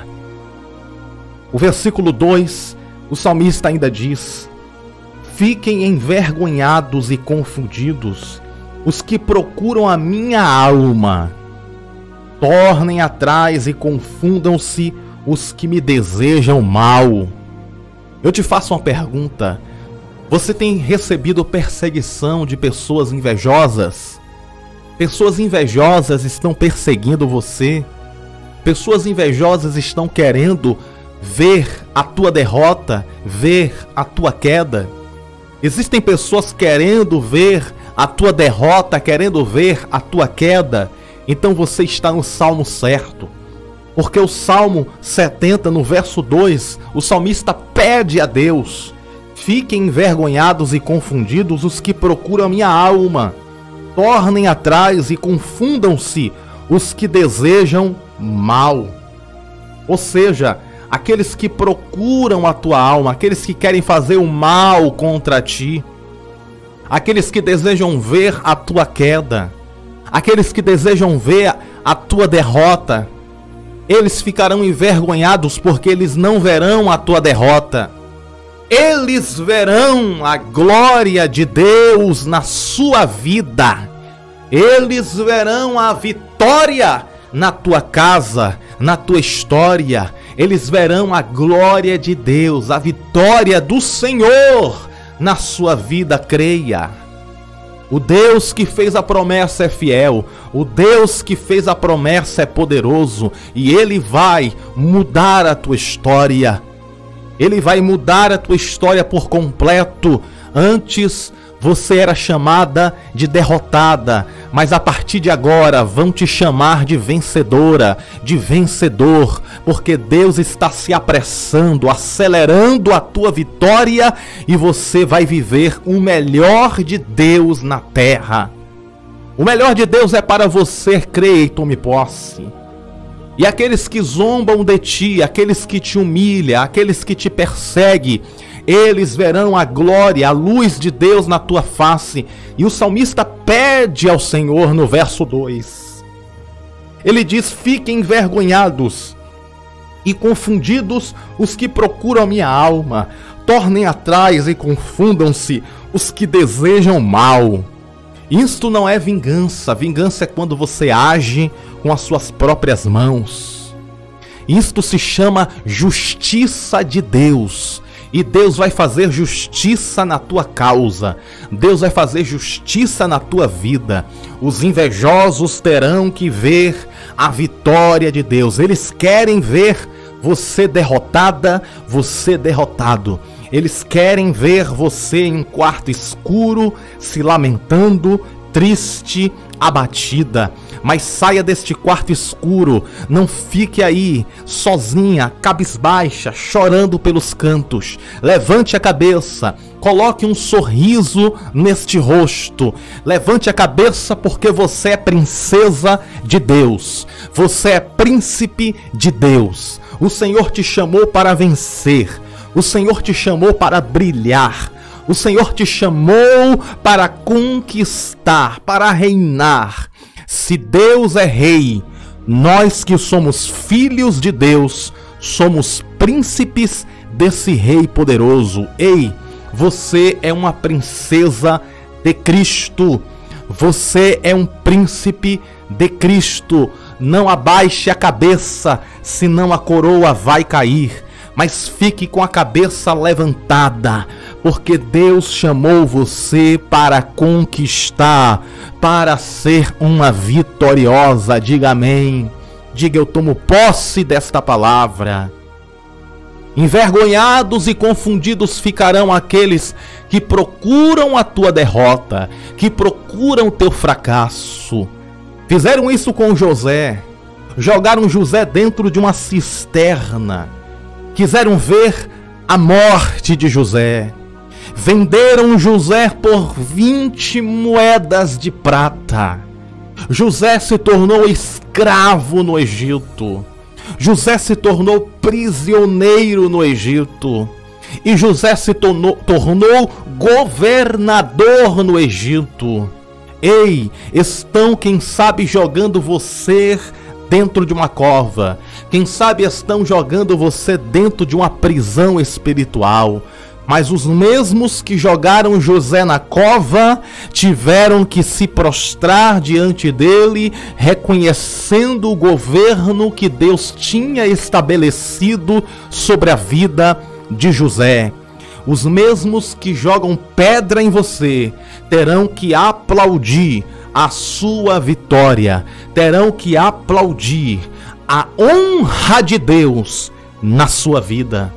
O versículo dois, o salmista ainda diz: fiquem envergonhados e confundidos os que procuram a minha alma. Tornem atrás e confundam-se os que me desejam mal. Eu te faço uma pergunta: você tem recebido perseguição de pessoas invejosas? Pessoas invejosas estão perseguindo você. Pessoas invejosas estão querendo ver a tua derrota, ver a tua queda. Existem pessoas querendo ver a tua derrota, querendo ver a tua queda. Então você está no salmo certo. Porque o Salmo setenta, no verso dois, o salmista pede a Deus: fiquem envergonhados e confundidos os que procuram a minha alma. Tornem atrás e confundam-se os que desejam mal. Ou seja, aqueles que procuram a tua alma, aqueles que querem fazer o mal contra ti, aqueles que desejam ver a tua queda, aqueles que desejam ver a tua derrota, eles ficarão envergonhados porque eles não verão a tua derrota. Eles verão a glória de Deus na sua vida. Eles verão a vitória na tua casa, na tua história. Eles verão a glória de Deus, a vitória do Senhor na sua vida, creia. O Deus que fez a promessa é fiel, o Deus que fez a promessa é poderoso e Ele vai mudar a tua história. Ele vai mudar a tua história por completo. Antes você era chamada de derrotada, mas a partir de agora vão te chamar de vencedora, de vencedor, porque Deus está se apressando, acelerando a tua vitória e você vai viver o melhor de Deus na terra. O melhor de Deus é para você, creia e tome posse. E aqueles que zombam de ti, aqueles que te humilham, aqueles que te perseguem, eles verão a glória, a luz de Deus na tua face. E o salmista pede ao Senhor no verso dois. Ele diz: fiquem envergonhados e confundidos os que procuram minha alma. Tornem atrás e confundam-se os que desejam mal. Isto não é vingança. Vingança é quando você age com as suas próprias mãos. Isto se chama justiça de Deus. E Deus vai fazer justiça na tua causa. Deus vai fazer justiça na tua vida. Os invejosos terão que ver a vitória de Deus. Eles querem ver você derrotada, você derrotado. Eles querem ver você em um quarto escuro, se lamentando, triste, abatida. Mas saia deste quarto escuro, não fique aí sozinha, cabisbaixa, chorando pelos cantos. Levante a cabeça, coloque um sorriso neste rosto. Levante a cabeça, porque você é princesa de Deus. Você é príncipe de Deus. O Senhor te chamou para vencer. O Senhor te chamou para brilhar. O Senhor te chamou para conquistar, para reinar. Se Deus é rei, nós que somos filhos de Deus, somos príncipes desse rei poderoso. Ei, você é uma princesa de Cristo. Você é um príncipe de Cristo. Não abaixe a cabeça, senão a coroa vai cair. Mas fique com a cabeça levantada, porque Deus chamou você para conquistar, para ser uma vitoriosa. Diga amém. Diga: eu tomo posse desta palavra. Envergonhados e confundidos ficarão aqueles que procuram a tua derrota, que procuram o teu fracasso. Fizeram isso com José. Jogaram José dentro de uma cisterna. Quiseram ver a morte de José. Venderam José por vinte moedas de prata. José se tornou escravo no Egito. José se tornou prisioneiro no Egito. E José se tornou, tornou governador no Egito. Ei, estão, quem sabe, jogando você dentro de uma cova. Quem sabe estão jogando você dentro de uma prisão espiritual. Mas os mesmos que jogaram José na cova tiveram que se prostrar diante dele, reconhecendo o governo que Deus tinha estabelecido sobre a vida de José. Os mesmos que jogam pedra em você terão que aplaudir a sua vitória, terão que aplaudir a honra de Deus na sua vida.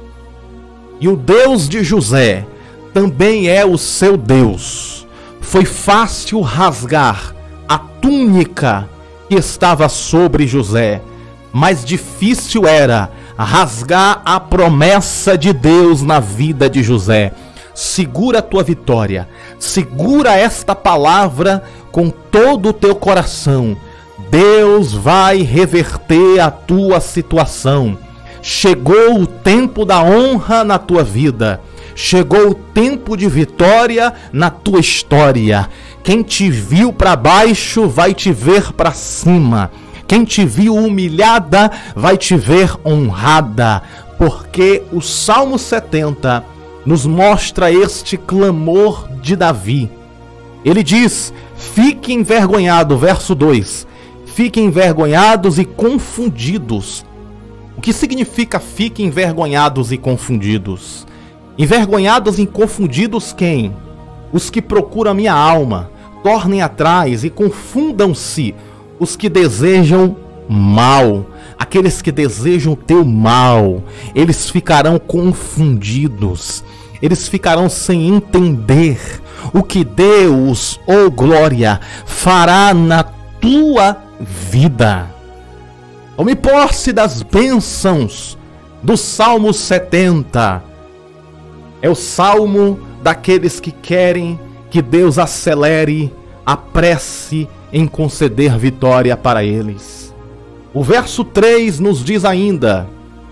E o Deus de José também é o seu Deus. Foi fácil rasgar a túnica que estava sobre José, mas difícil era rasgar a promessa de Deus na vida de José. Segura a tua vitória, segura esta palavra com todo o teu coração. Deus vai reverter a tua situação. Chegou o tempo da honra na tua vida. Chegou o tempo de vitória na tua história. Quem te viu para baixo vai te ver para cima. Quem te viu humilhada vai te ver honrada. Porque o Salmo setenta nos mostra este clamor de Davi. Ele diz: fiquem envergonhados, verso dois. Fiquem envergonhados e confundidos. O que significa fiquem envergonhados e confundidos? Envergonhados e confundidos quem? Os que procuram a minha alma. Tornem atrás e confundam-se os que desejam mal, aqueles que desejam o teu mal, eles ficarão confundidos, eles ficarão sem entender o que Deus, oh glória, fará na tua vida. Tome posse das bênçãos do Salmo setenta. É o salmo daqueles que querem que Deus acelere, apresse em conceder vitória para eles. O verso três nos diz ainda,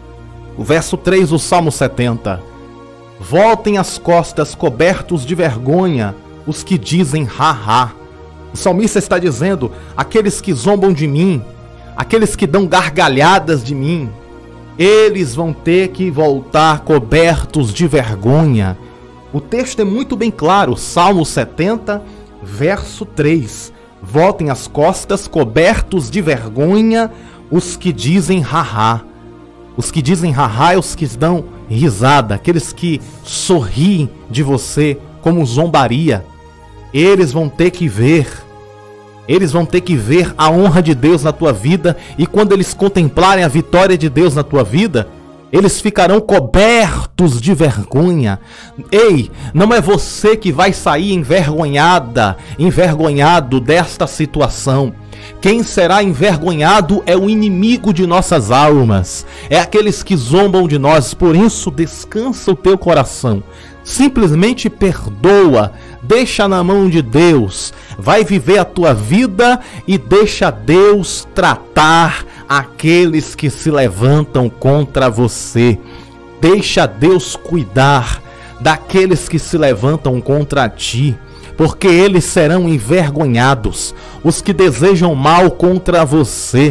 o verso três do Salmo setenta: voltem as costas cobertos de vergonha os que dizem ha-ha. O salmista está dizendo, aqueles que zombam de mim, aqueles que dão gargalhadas de mim, eles vão ter que voltar cobertos de vergonha. O texto é muito bem claro, Salmo setenta, verso três. Voltem as costas cobertos de vergonha os que dizem ha-ha. Os que dizem ha-ha é os que dão risada, aqueles que sorriem de você como zombaria. Eles vão ter que ver, eles vão ter que ver a honra de Deus na tua vida, e quando eles contemplarem a vitória de Deus na tua vida, eles ficarão cobertos de vergonha. Ei, não é você que vai sair envergonhada, envergonhado desta situação. Quem será envergonhado é o inimigo de nossas almas, é aqueles que zombam de nós. Por isso, descansa o teu coração, simplesmente perdoa, deixa na mão de Deus, vai viver a tua vida e deixa Deus tratar aqueles que se levantam contra você. Deixa Deus cuidar daqueles que se levantam contra ti, porque eles serão envergonhados. Os que desejam mal contra você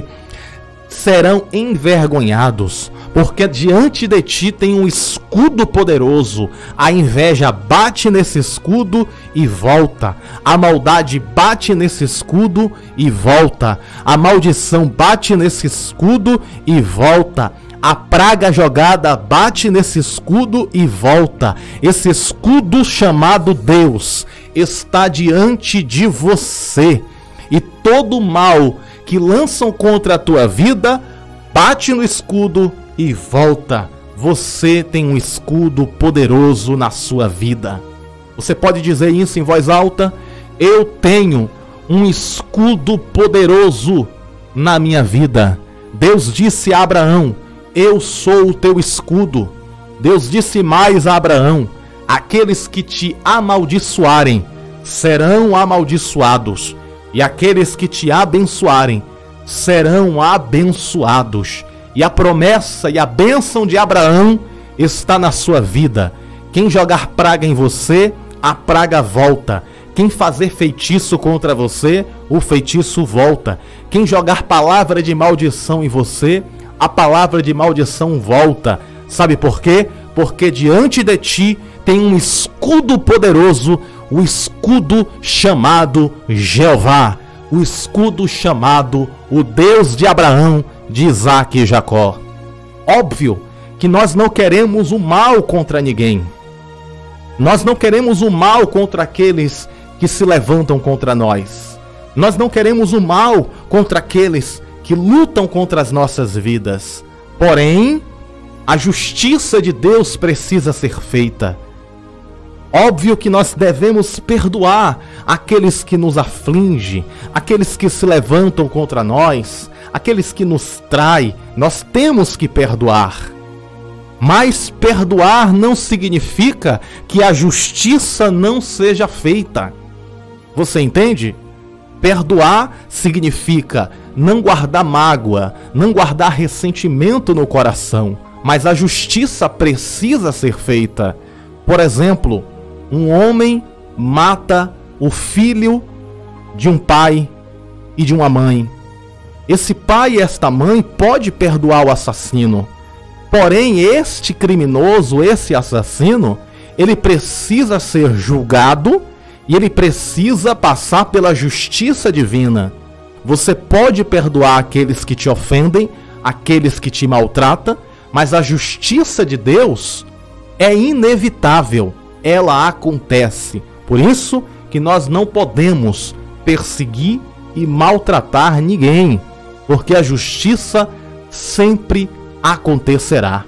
serão envergonhados, porque diante de ti tem um escudo poderoso. A inveja bate nesse escudo e volta. A maldade bate nesse escudo e volta. A maldição bate nesse escudo e volta. A praga jogada bate nesse escudo e volta. Esse escudo chamado Deus está diante de você. E todo mal que lançam contra a tua vida bate no escudo e volta. Você tem um escudo poderoso na sua vida. Você pode dizer isso em voz alta: eu tenho um escudo poderoso na minha vida. Deus disse a Abraão: eu sou o teu escudo. Deus disse mais a Abraão: aqueles que te amaldiçoarem serão amaldiçoados, e aqueles que te abençoarem serão abençoados. E a promessa e a bênção de Abraão está na sua vida. Quem jogar praga em você, a praga volta. Quem fazer feitiço contra você, o feitiço volta. Quem jogar palavra de maldição em você, a palavra de maldição volta. Sabe por quê? Porque diante de ti tem um escudo poderoso, o escudo chamado Jeová, o escudo chamado o Deus de Abraão, de Isaac e Jacó. Óbvio que nós não queremos o mal contra ninguém. Nós não queremos o mal contra aqueles que se levantam contra nós. Nós não queremos o mal contra aqueles que lutam contra as nossas vidas. Porém, a justiça de Deus precisa ser feita. Óbvio que nós devemos perdoar aqueles que nos afligem, aqueles que se levantam contra nós, aqueles que nos traem. Nós temos que perdoar. Mas perdoar não significa que a justiça não seja feita. Você entende? Perdoar significa não guardar mágoa, não guardar ressentimento no coração, mas a justiça precisa ser feita. Por exemplo, um homem mata o filho de um pai e de uma mãe. Esse pai e esta mãe pode perdoar o assassino. Porém, este criminoso, esse assassino, ele precisa ser julgado e ele precisa passar pela justiça divina. Você pode perdoar aqueles que te ofendem, aqueles que te maltratam, mas a justiça de Deus é inevitável. Ela acontece. Por isso que nós não podemos perseguir e maltratar ninguém. porque a justiça sempre acontecerá.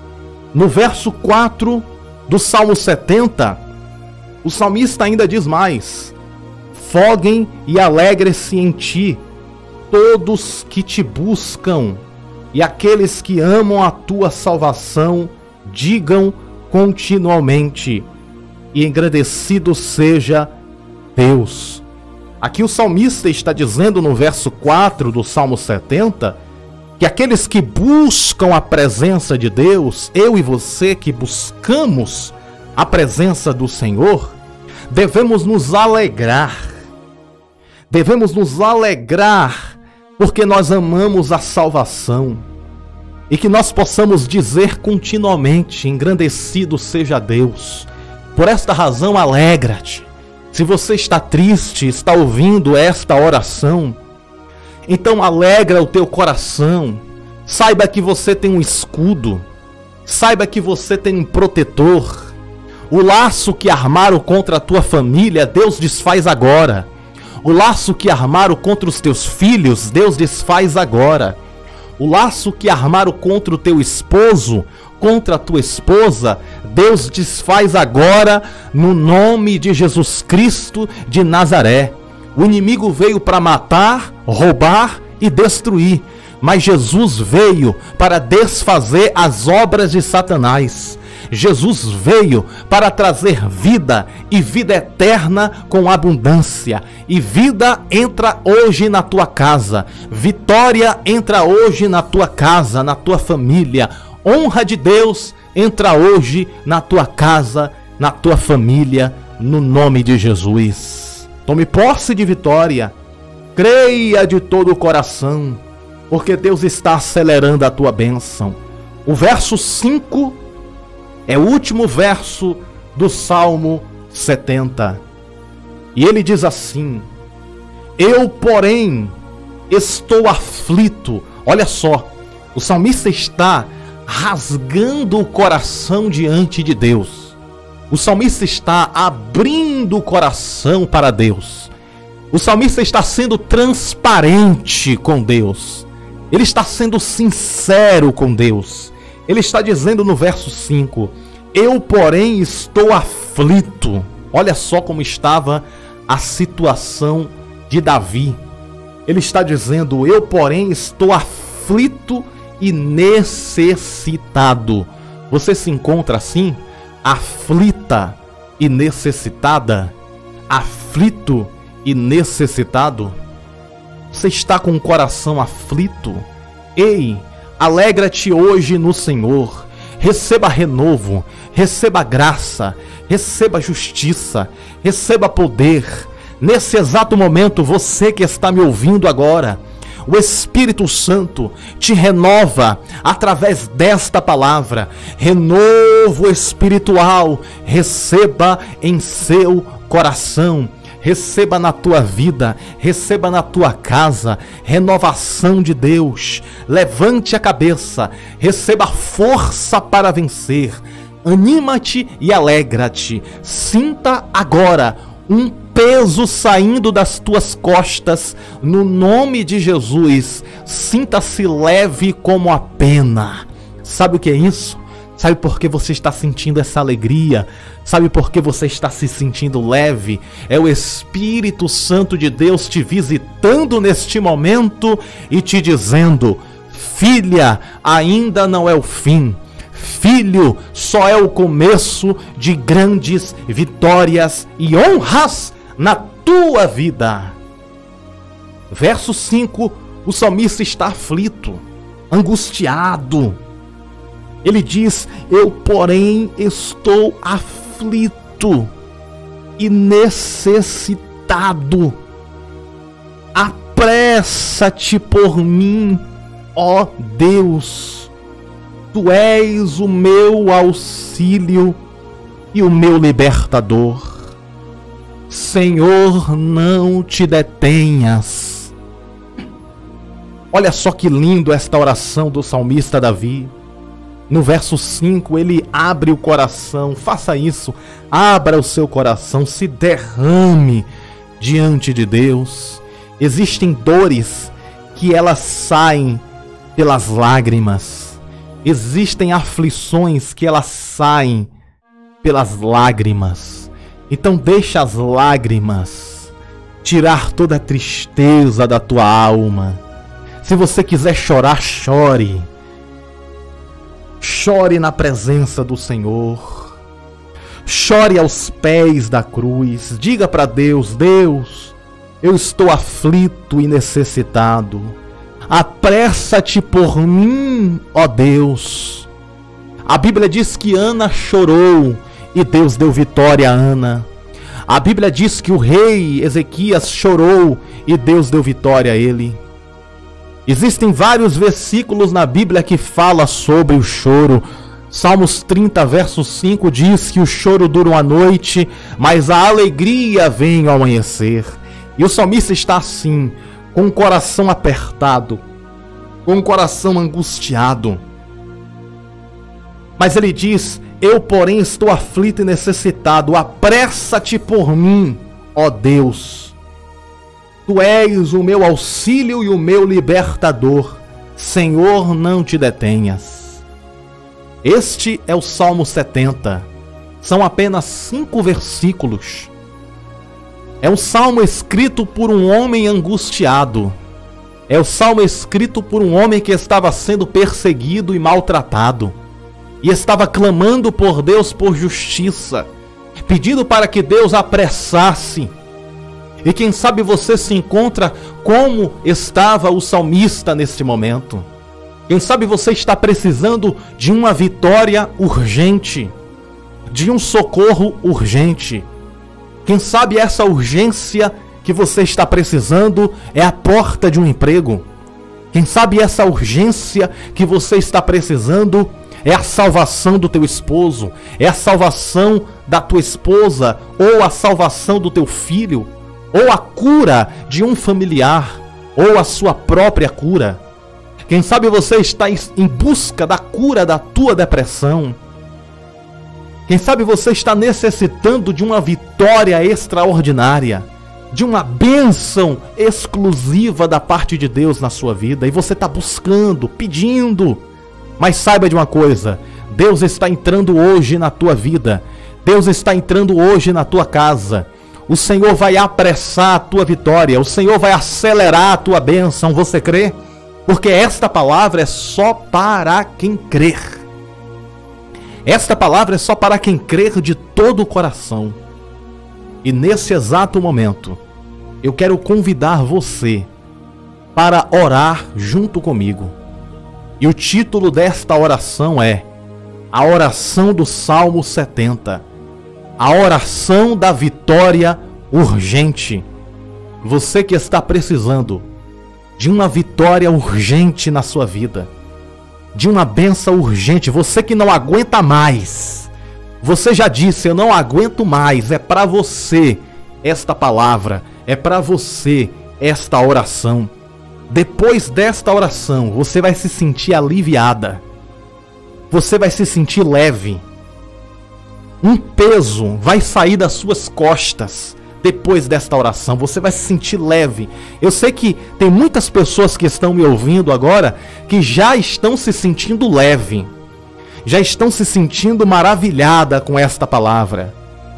No verso quatro do Salmo setenta, o salmista ainda diz mais: foguem e alegrem-se em ti todos que te buscam, e aqueles que amam a tua salvação digam continuamente: e engrandecido seja Deus. Aqui o salmista está dizendo no verso quatro do Salmo setenta que aqueles que buscam a presença de Deus, eu e você que buscamos a presença do Senhor, devemos nos alegrar. Devemos nos alegrar porque nós amamos a salvação. E que nós possamos dizer continuamente: engrandecido seja Deus. Por esta razão, alegra-te. Se você está triste, está ouvindo esta oração, então alegra o teu coração. Saiba que você tem um escudo. Saiba que você tem um protetor. O laço que armaram contra a tua família, Deus desfaz agora. O laço que armaram contra os teus filhos, Deus desfaz agora. O laço que armaram contra o teu esposo, contra a tua esposa, Deus desfaz agora no nome de Jesus Cristo de Nazaré. O inimigo veio para matar, roubar e destruir, mas Jesus veio para desfazer as obras de Satanás. Jesus veio para trazer vida e vida eterna com abundância. E vida entra hoje na tua casa. Vitória entra hoje na tua casa, na tua família. Honra de Deus entra hoje na tua casa, na tua família, no nome de Jesus. Tome posse de vitória. Creia de todo o coração, porque Deus está acelerando a tua bênção. O verso cinco é o último verso do Salmo setenta. E ele diz assim: eu, porém, estou aflito. Olha só, o salmista está rasgando o coração diante de Deus. O salmista está abrindo o coração para Deus. O salmista está sendo transparente com Deus. Ele está sendo sincero com Deus. Ele está dizendo no verso cinco: eu, porém, estou aflito. Olha só como estava a situação de Davi. Ele está dizendo: eu, porém, estou aflito e necessitado. Você se encontra assim? Aflita e necessitada? Aflito e necessitado? Você está com o coração aflito? Ei, alegra-te hoje no Senhor. Receba renovo, receba graça, receba justiça, receba poder. Nesse exato momento, você que está me ouvindo agora, o Espírito Santo te renova através desta palavra. Renovo espiritual, receba em seu coração. Receba na tua vida, receba na tua casa, renovação de Deus. Levante a cabeça, receba força para vencer. Anima-te e alegra-te. Sinta agora um peso saindo das tuas costas, no nome de Jesus. Sinta-se leve como a pena. Sabe o que é isso? Sabe por que você está sentindo essa alegria? Sabe por que você está se sentindo leve? É o Espírito Santo de Deus te visitando neste momento e te dizendo: filha, ainda não é o fim. Filho, só é o começo de grandes vitórias e honras na tua vida. Verso cinco, o salmista está aflito, angustiado. Ele diz: eu, porém, estou aflito e necessitado. Apressa-te por mim, ó Deus. Tu és o meu auxílio e o meu libertador. Senhor, não te detenhas. Olha só que lindo esta oração do salmista Davi. No verso cinco, ele abre o coração. Faça isso, abra o seu coração, se derrame diante de Deus. Existem dores que elas saem pelas lágrimas. Existem aflições que elas saem pelas lágrimas. Então deixa as lágrimas tirar toda a tristeza da tua alma. Se você quiser chorar, chore. Chore na presença do Senhor. Chore aos pés da cruz. Diga para Deus: Deus, eu estou aflito e necessitado. Apressa-te por mim, ó Deus. A Bíblia diz que Ana chorou e Deus deu vitória a Ana. A Bíblia diz que o rei Ezequias chorou e Deus deu vitória a ele. Existem vários versículos na Bíblia que falam sobre o choro. Salmos trinta, verso cinco diz que o choro dura uma noite, mas a alegria vem ao amanhecer. E o salmista está assim, com o coração apertado, com o coração angustiado. Mas ele diz: eu, porém, estou aflito e necessitado. Apressa-te por mim, ó Deus. Tu és o meu auxílio e o meu libertador. Senhor, não te detenhas. Este é o Salmo setenta. São apenas cinco versículos. É um salmo escrito por um homem angustiado. É o salmo escrito por um homem que estava sendo perseguido e maltratado. E estava clamando por Deus por justiça, pedindo para que Deus apressasse. E quem sabe você se encontra como estava o salmista neste momento. Quem sabe você está precisando de uma vitória urgente, de um socorro urgente. Quem sabe essa urgência que você está precisando é a porta de um emprego. Quem sabe essa urgência que você está precisando é a salvação do teu esposo, é a salvação da tua esposa, ou a salvação do teu filho, ou a cura de um familiar, ou a sua própria cura. Quem sabe você está em busca da cura da tua depressão. Quem sabe você está necessitando de uma vitória extraordinária, de uma bênção exclusiva da parte de Deus na sua vida, e você está buscando, pedindo. Mas saiba de uma coisa: Deus está entrando hoje na tua vida, Deus está entrando hoje na tua casa. O Senhor vai apressar a tua vitória, o Senhor vai acelerar a tua bênção. Você crê? Porque esta palavra é só para quem crer. Esta palavra é só para quem crer de todo o coração. E nesse exato momento, eu quero convidar você para orar junto comigo. E o título desta oração é a oração do Salmo setenta. A oração da vitória urgente. Você que está precisando de uma vitória urgente na sua vida, de uma bênção urgente, você que não aguenta mais, você já disse: eu não aguento mais. É para você esta palavra, é para você esta oração. Depois desta oração, você vai se sentir aliviada, você vai se sentir leve. Um peso vai sair das suas costas. Depois desta oração, você vai se sentir leve. Eu sei que tem muitas pessoas que estão me ouvindo agora que já estão se sentindo leve, já estão se sentindo maravilhada com esta palavra.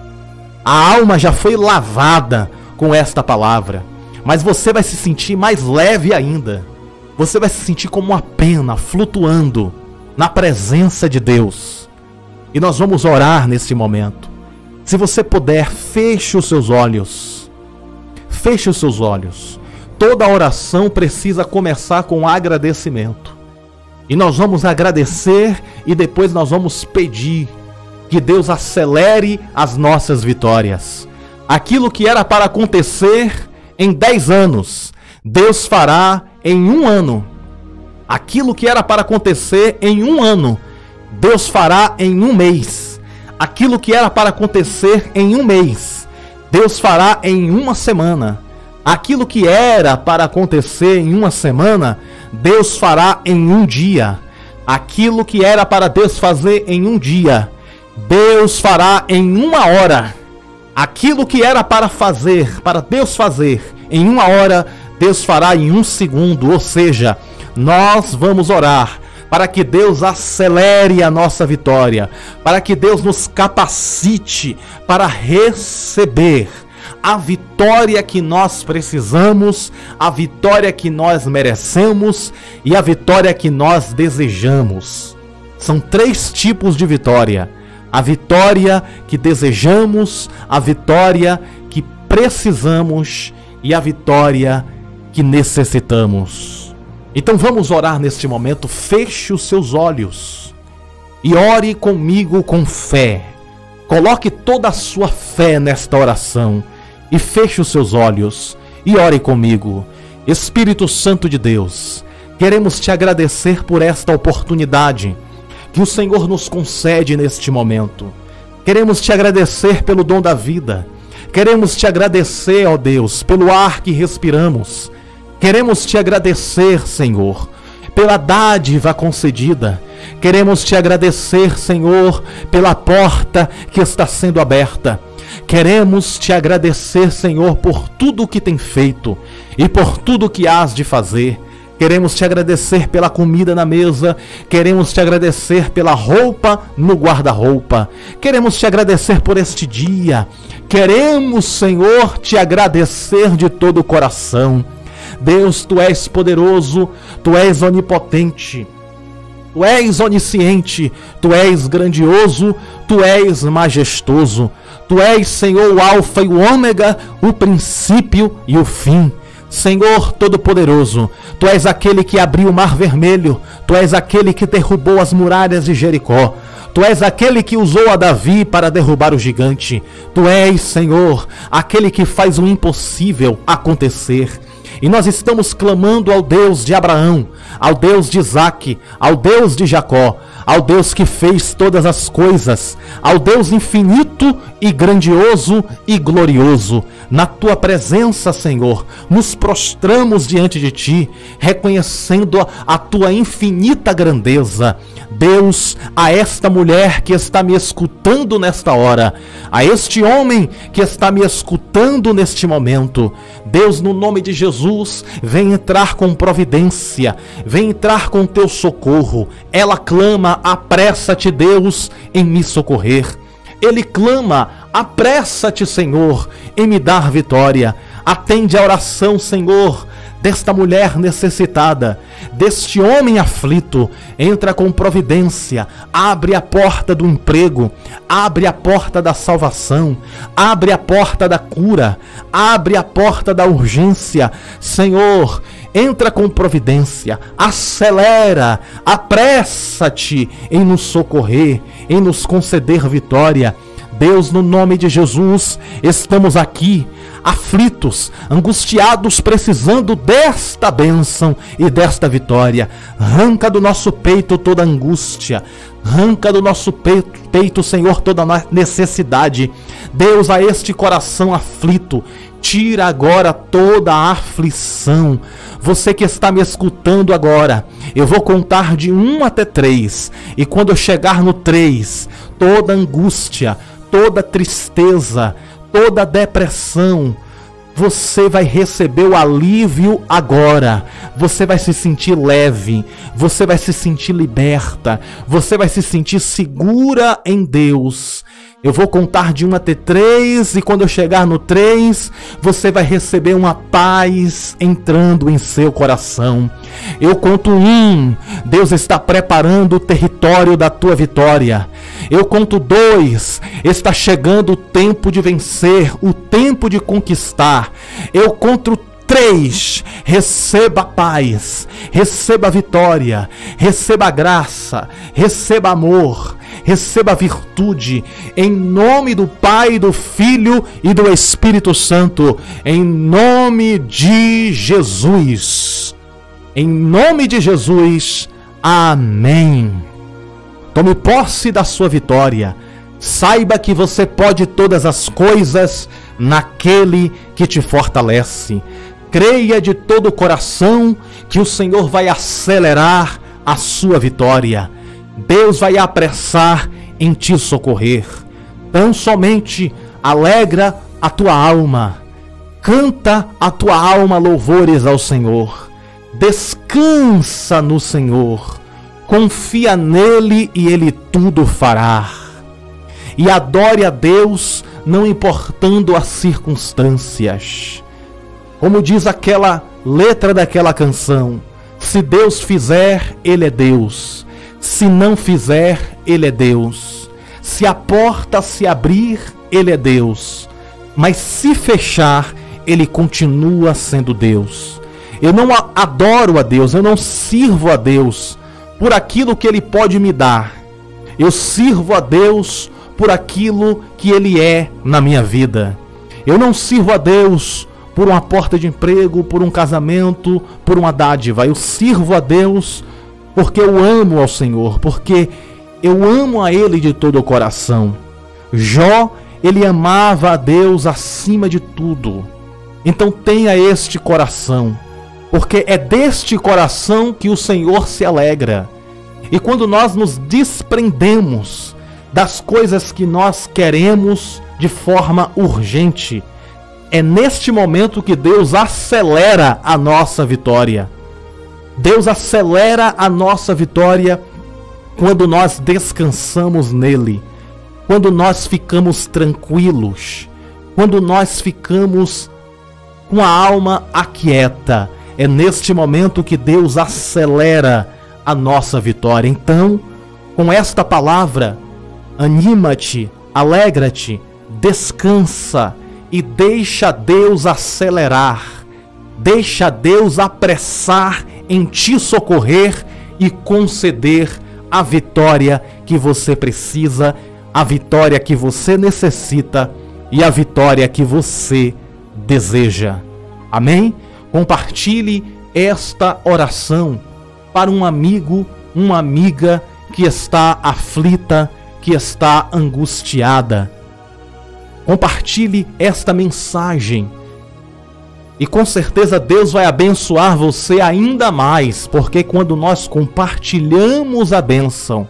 A alma já foi lavada com esta palavra, mas você vai se sentir mais leve ainda. Você vai se sentir como uma pena flutuando na presença de Deus. E nós vamos orar nesse momento. Se você puder, feche os seus olhos. Feche os seus olhos. Toda oração precisa começar com agradecimento. E nós vamos agradecer e depois nós vamos pedir que Deus acelere as nossas vitórias. Aquilo que era para acontecer em dez anos, Deus fará em um ano. Aquilo que era para acontecer em um ano, Deus fará em um mês. Aquilo que era para acontecer em um mês, Deus fará em uma semana. Aquilo que era para acontecer em uma semana, Deus fará em um dia. Aquilo que era para Deus fazer em um dia, Deus fará em uma hora. Aquilo que era para fazer, para Deus fazer em uma hora, Deus fará em um segundo, ou seja, nós vamos orar para que Deus acelere a nossa vitória, para que Deus nos capacite para receber a vitória que nós precisamos, a vitória que nós merecemos e a vitória que nós desejamos. São três tipos de vitória: a vitória que desejamos, a vitória que precisamos e a vitória que necessitamos. Então vamos orar neste momento. Feche os seus olhos e ore comigo com fé. Coloque toda a sua fé nesta oração e feche os seus olhos e ore comigo. Espírito Santo de Deus, queremos te agradecer por esta oportunidade que o Senhor nos concede neste momento. Queremos te agradecer pelo dom da vida. Queremos te agradecer, ó Deus, pelo ar que respiramos. Queremos te agradecer, Senhor, pela dádiva concedida. Queremos te agradecer, Senhor, pela porta que está sendo aberta. Queremos te agradecer, Senhor, por tudo o que tem feito e por tudo o que hás de fazer. Queremos te agradecer pela comida na mesa. Queremos te agradecer pela roupa no guarda-roupa. Queremos te agradecer por este dia. Queremos, Senhor, te agradecer de todo o coração. Deus, tu és poderoso, tu és onipotente, tu és onisciente, tu és grandioso, tu és majestoso. Tu és, Senhor, o alfa e o ômega, o princípio e o fim. Senhor Todo-Poderoso, tu és aquele que abriu o mar vermelho, tu és aquele que derrubou as muralhas de Jericó, tu és aquele que usou a Davi para derrubar o gigante. Tu és, Senhor, aquele que faz o impossível acontecer. E nós estamos clamando ao Deus de Abraão, ao Deus de Isaque, ao Deus de Jacó, ao Deus que fez todas as coisas, ao Deus infinito e grandioso e glorioso. Na tua presença, Senhor, nos prostramos diante de ti, reconhecendo a tua infinita grandeza. Deus, a esta mulher que está me escutando nesta hora, a este homem que está me escutando neste momento, Deus, no nome de Jesus, vem entrar com providência, vem entrar com teu socorro. Ela clama: apressa-te, Deus, em me socorrer. Ele clama: apressa-te, Senhor, em me dar vitória. Atende a oração, Senhor, desta mulher necessitada, deste homem aflito. Entra com providência, abre a porta do emprego, abre a porta da salvação, abre a porta da cura, abre a porta da urgência. Senhor, entra com providência, acelera, apressa-te em nos socorrer, em nos conceder vitória. Deus, no nome de Jesus, estamos aqui, aflitos, angustiados, precisando desta bênção e desta vitória. Arranca do nosso peito toda angústia, arranca do nosso peito, peito, Senhor, toda necessidade. Deus, a este coração aflito, tira agora toda a aflição. Você que está me escutando agora, eu vou contar de um até três, e quando eu chegar no três, toda angústia, toda tristeza, toda depressão, você vai receber o alívio agora. Você vai se sentir leve, você vai se sentir liberta, você vai se sentir segura em Deus. Eu vou contar de um até três, e quando eu chegar no três, você vai receber uma paz entrando em seu coração. Eu conto um, Deus está preparando o território da tua vitória. Eu conto dois, está chegando o tempo de vencer, o tempo de conquistar. Eu conto três, receba paz, receba vitória, receba graça, receba amor, receba virtude, em nome do Pai, do Filho e do Espírito Santo, em nome de Jesus. Em nome de Jesus, amém. Tome posse da sua vitória. Saiba que você pode todas as coisas naquele que te fortalece. Creia de todo o coração que o Senhor vai acelerar a sua vitória. Deus vai apressar em te socorrer. Tão somente alegra a tua alma. Canta a tua alma louvores ao Senhor. Descansa no Senhor. Confia nele e ele tudo fará. E adore a Deus, não importando as circunstâncias. Como diz aquela letra daquela canção: se Deus fizer, ele é Deus. Se não fizer, ele é Deus. Se a porta se abrir, ele é Deus. Mas se fechar, ele continua sendo Deus. Eu não adoro a Deus, eu não sirvo a Deus por aquilo que ele pode me dar. Eu sirvo a Deus por aquilo que ele é na minha vida. Eu não sirvo a Deus por uma porta de emprego, por um casamento, por uma dádiva. Eu sirvo a Deus porque eu amo ao Senhor, porque eu amo a Ele de todo o coração. Jó, ele amava a Deus acima de tudo. Então tenha este coração, porque é deste coração que o Senhor se alegra. E quando nós nos desprendemos das coisas que nós queremos de forma urgente, é neste momento que Deus acelera a nossa vitória. Deus acelera a nossa vitória quando nós descansamos nele, quando nós ficamos tranquilos, quando nós ficamos com a alma aquieta. É neste momento que Deus acelera a nossa vitória. Então, com esta palavra, anima-te, alegra-te, descansa e deixa Deus acelerar, deixa Deus apressar em te socorrer e conceder a vitória que você precisa, a vitória que você necessita e a vitória que você deseja. Amém? Compartilhe esta oração para um amigo, uma amiga que está aflita, que está angustiada. Compartilhe esta mensagem e com certeza Deus vai abençoar você ainda mais, porque quando nós compartilhamos a bênção,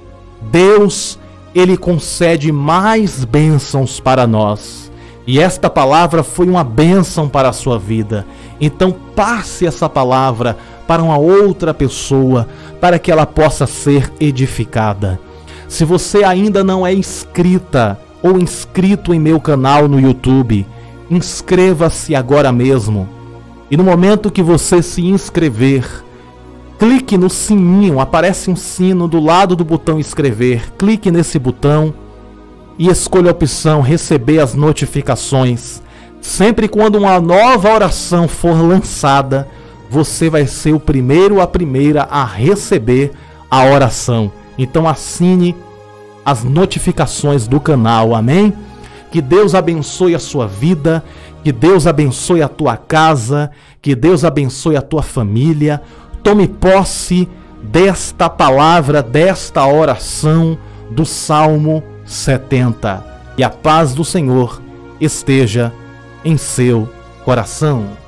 Deus, ele concede mais bênçãos para nós. E esta palavra foi uma bênção para a sua vida. Então passe essa palavra para uma outra pessoa, para que ela possa ser edificada. Se você ainda não é inscrita ou inscrito em meu canal no YouTube, inscreva-se agora mesmo. E no momento que você se inscrever, clique no sininho, aparece um sino do lado do botão inscrever. Clique nesse botão e escolha a opção receber as notificações. Sempre quando uma nova oração for lançada, você vai ser o primeiro, a primeira a receber a oração. Então assine as notificações do canal, amém? Que Deus abençoe a sua vida, que Deus abençoe a tua casa, que Deus abençoe a tua família. Tome posse desta palavra, desta oração do Salmo setenta. E a paz do Senhor esteja em seu coração.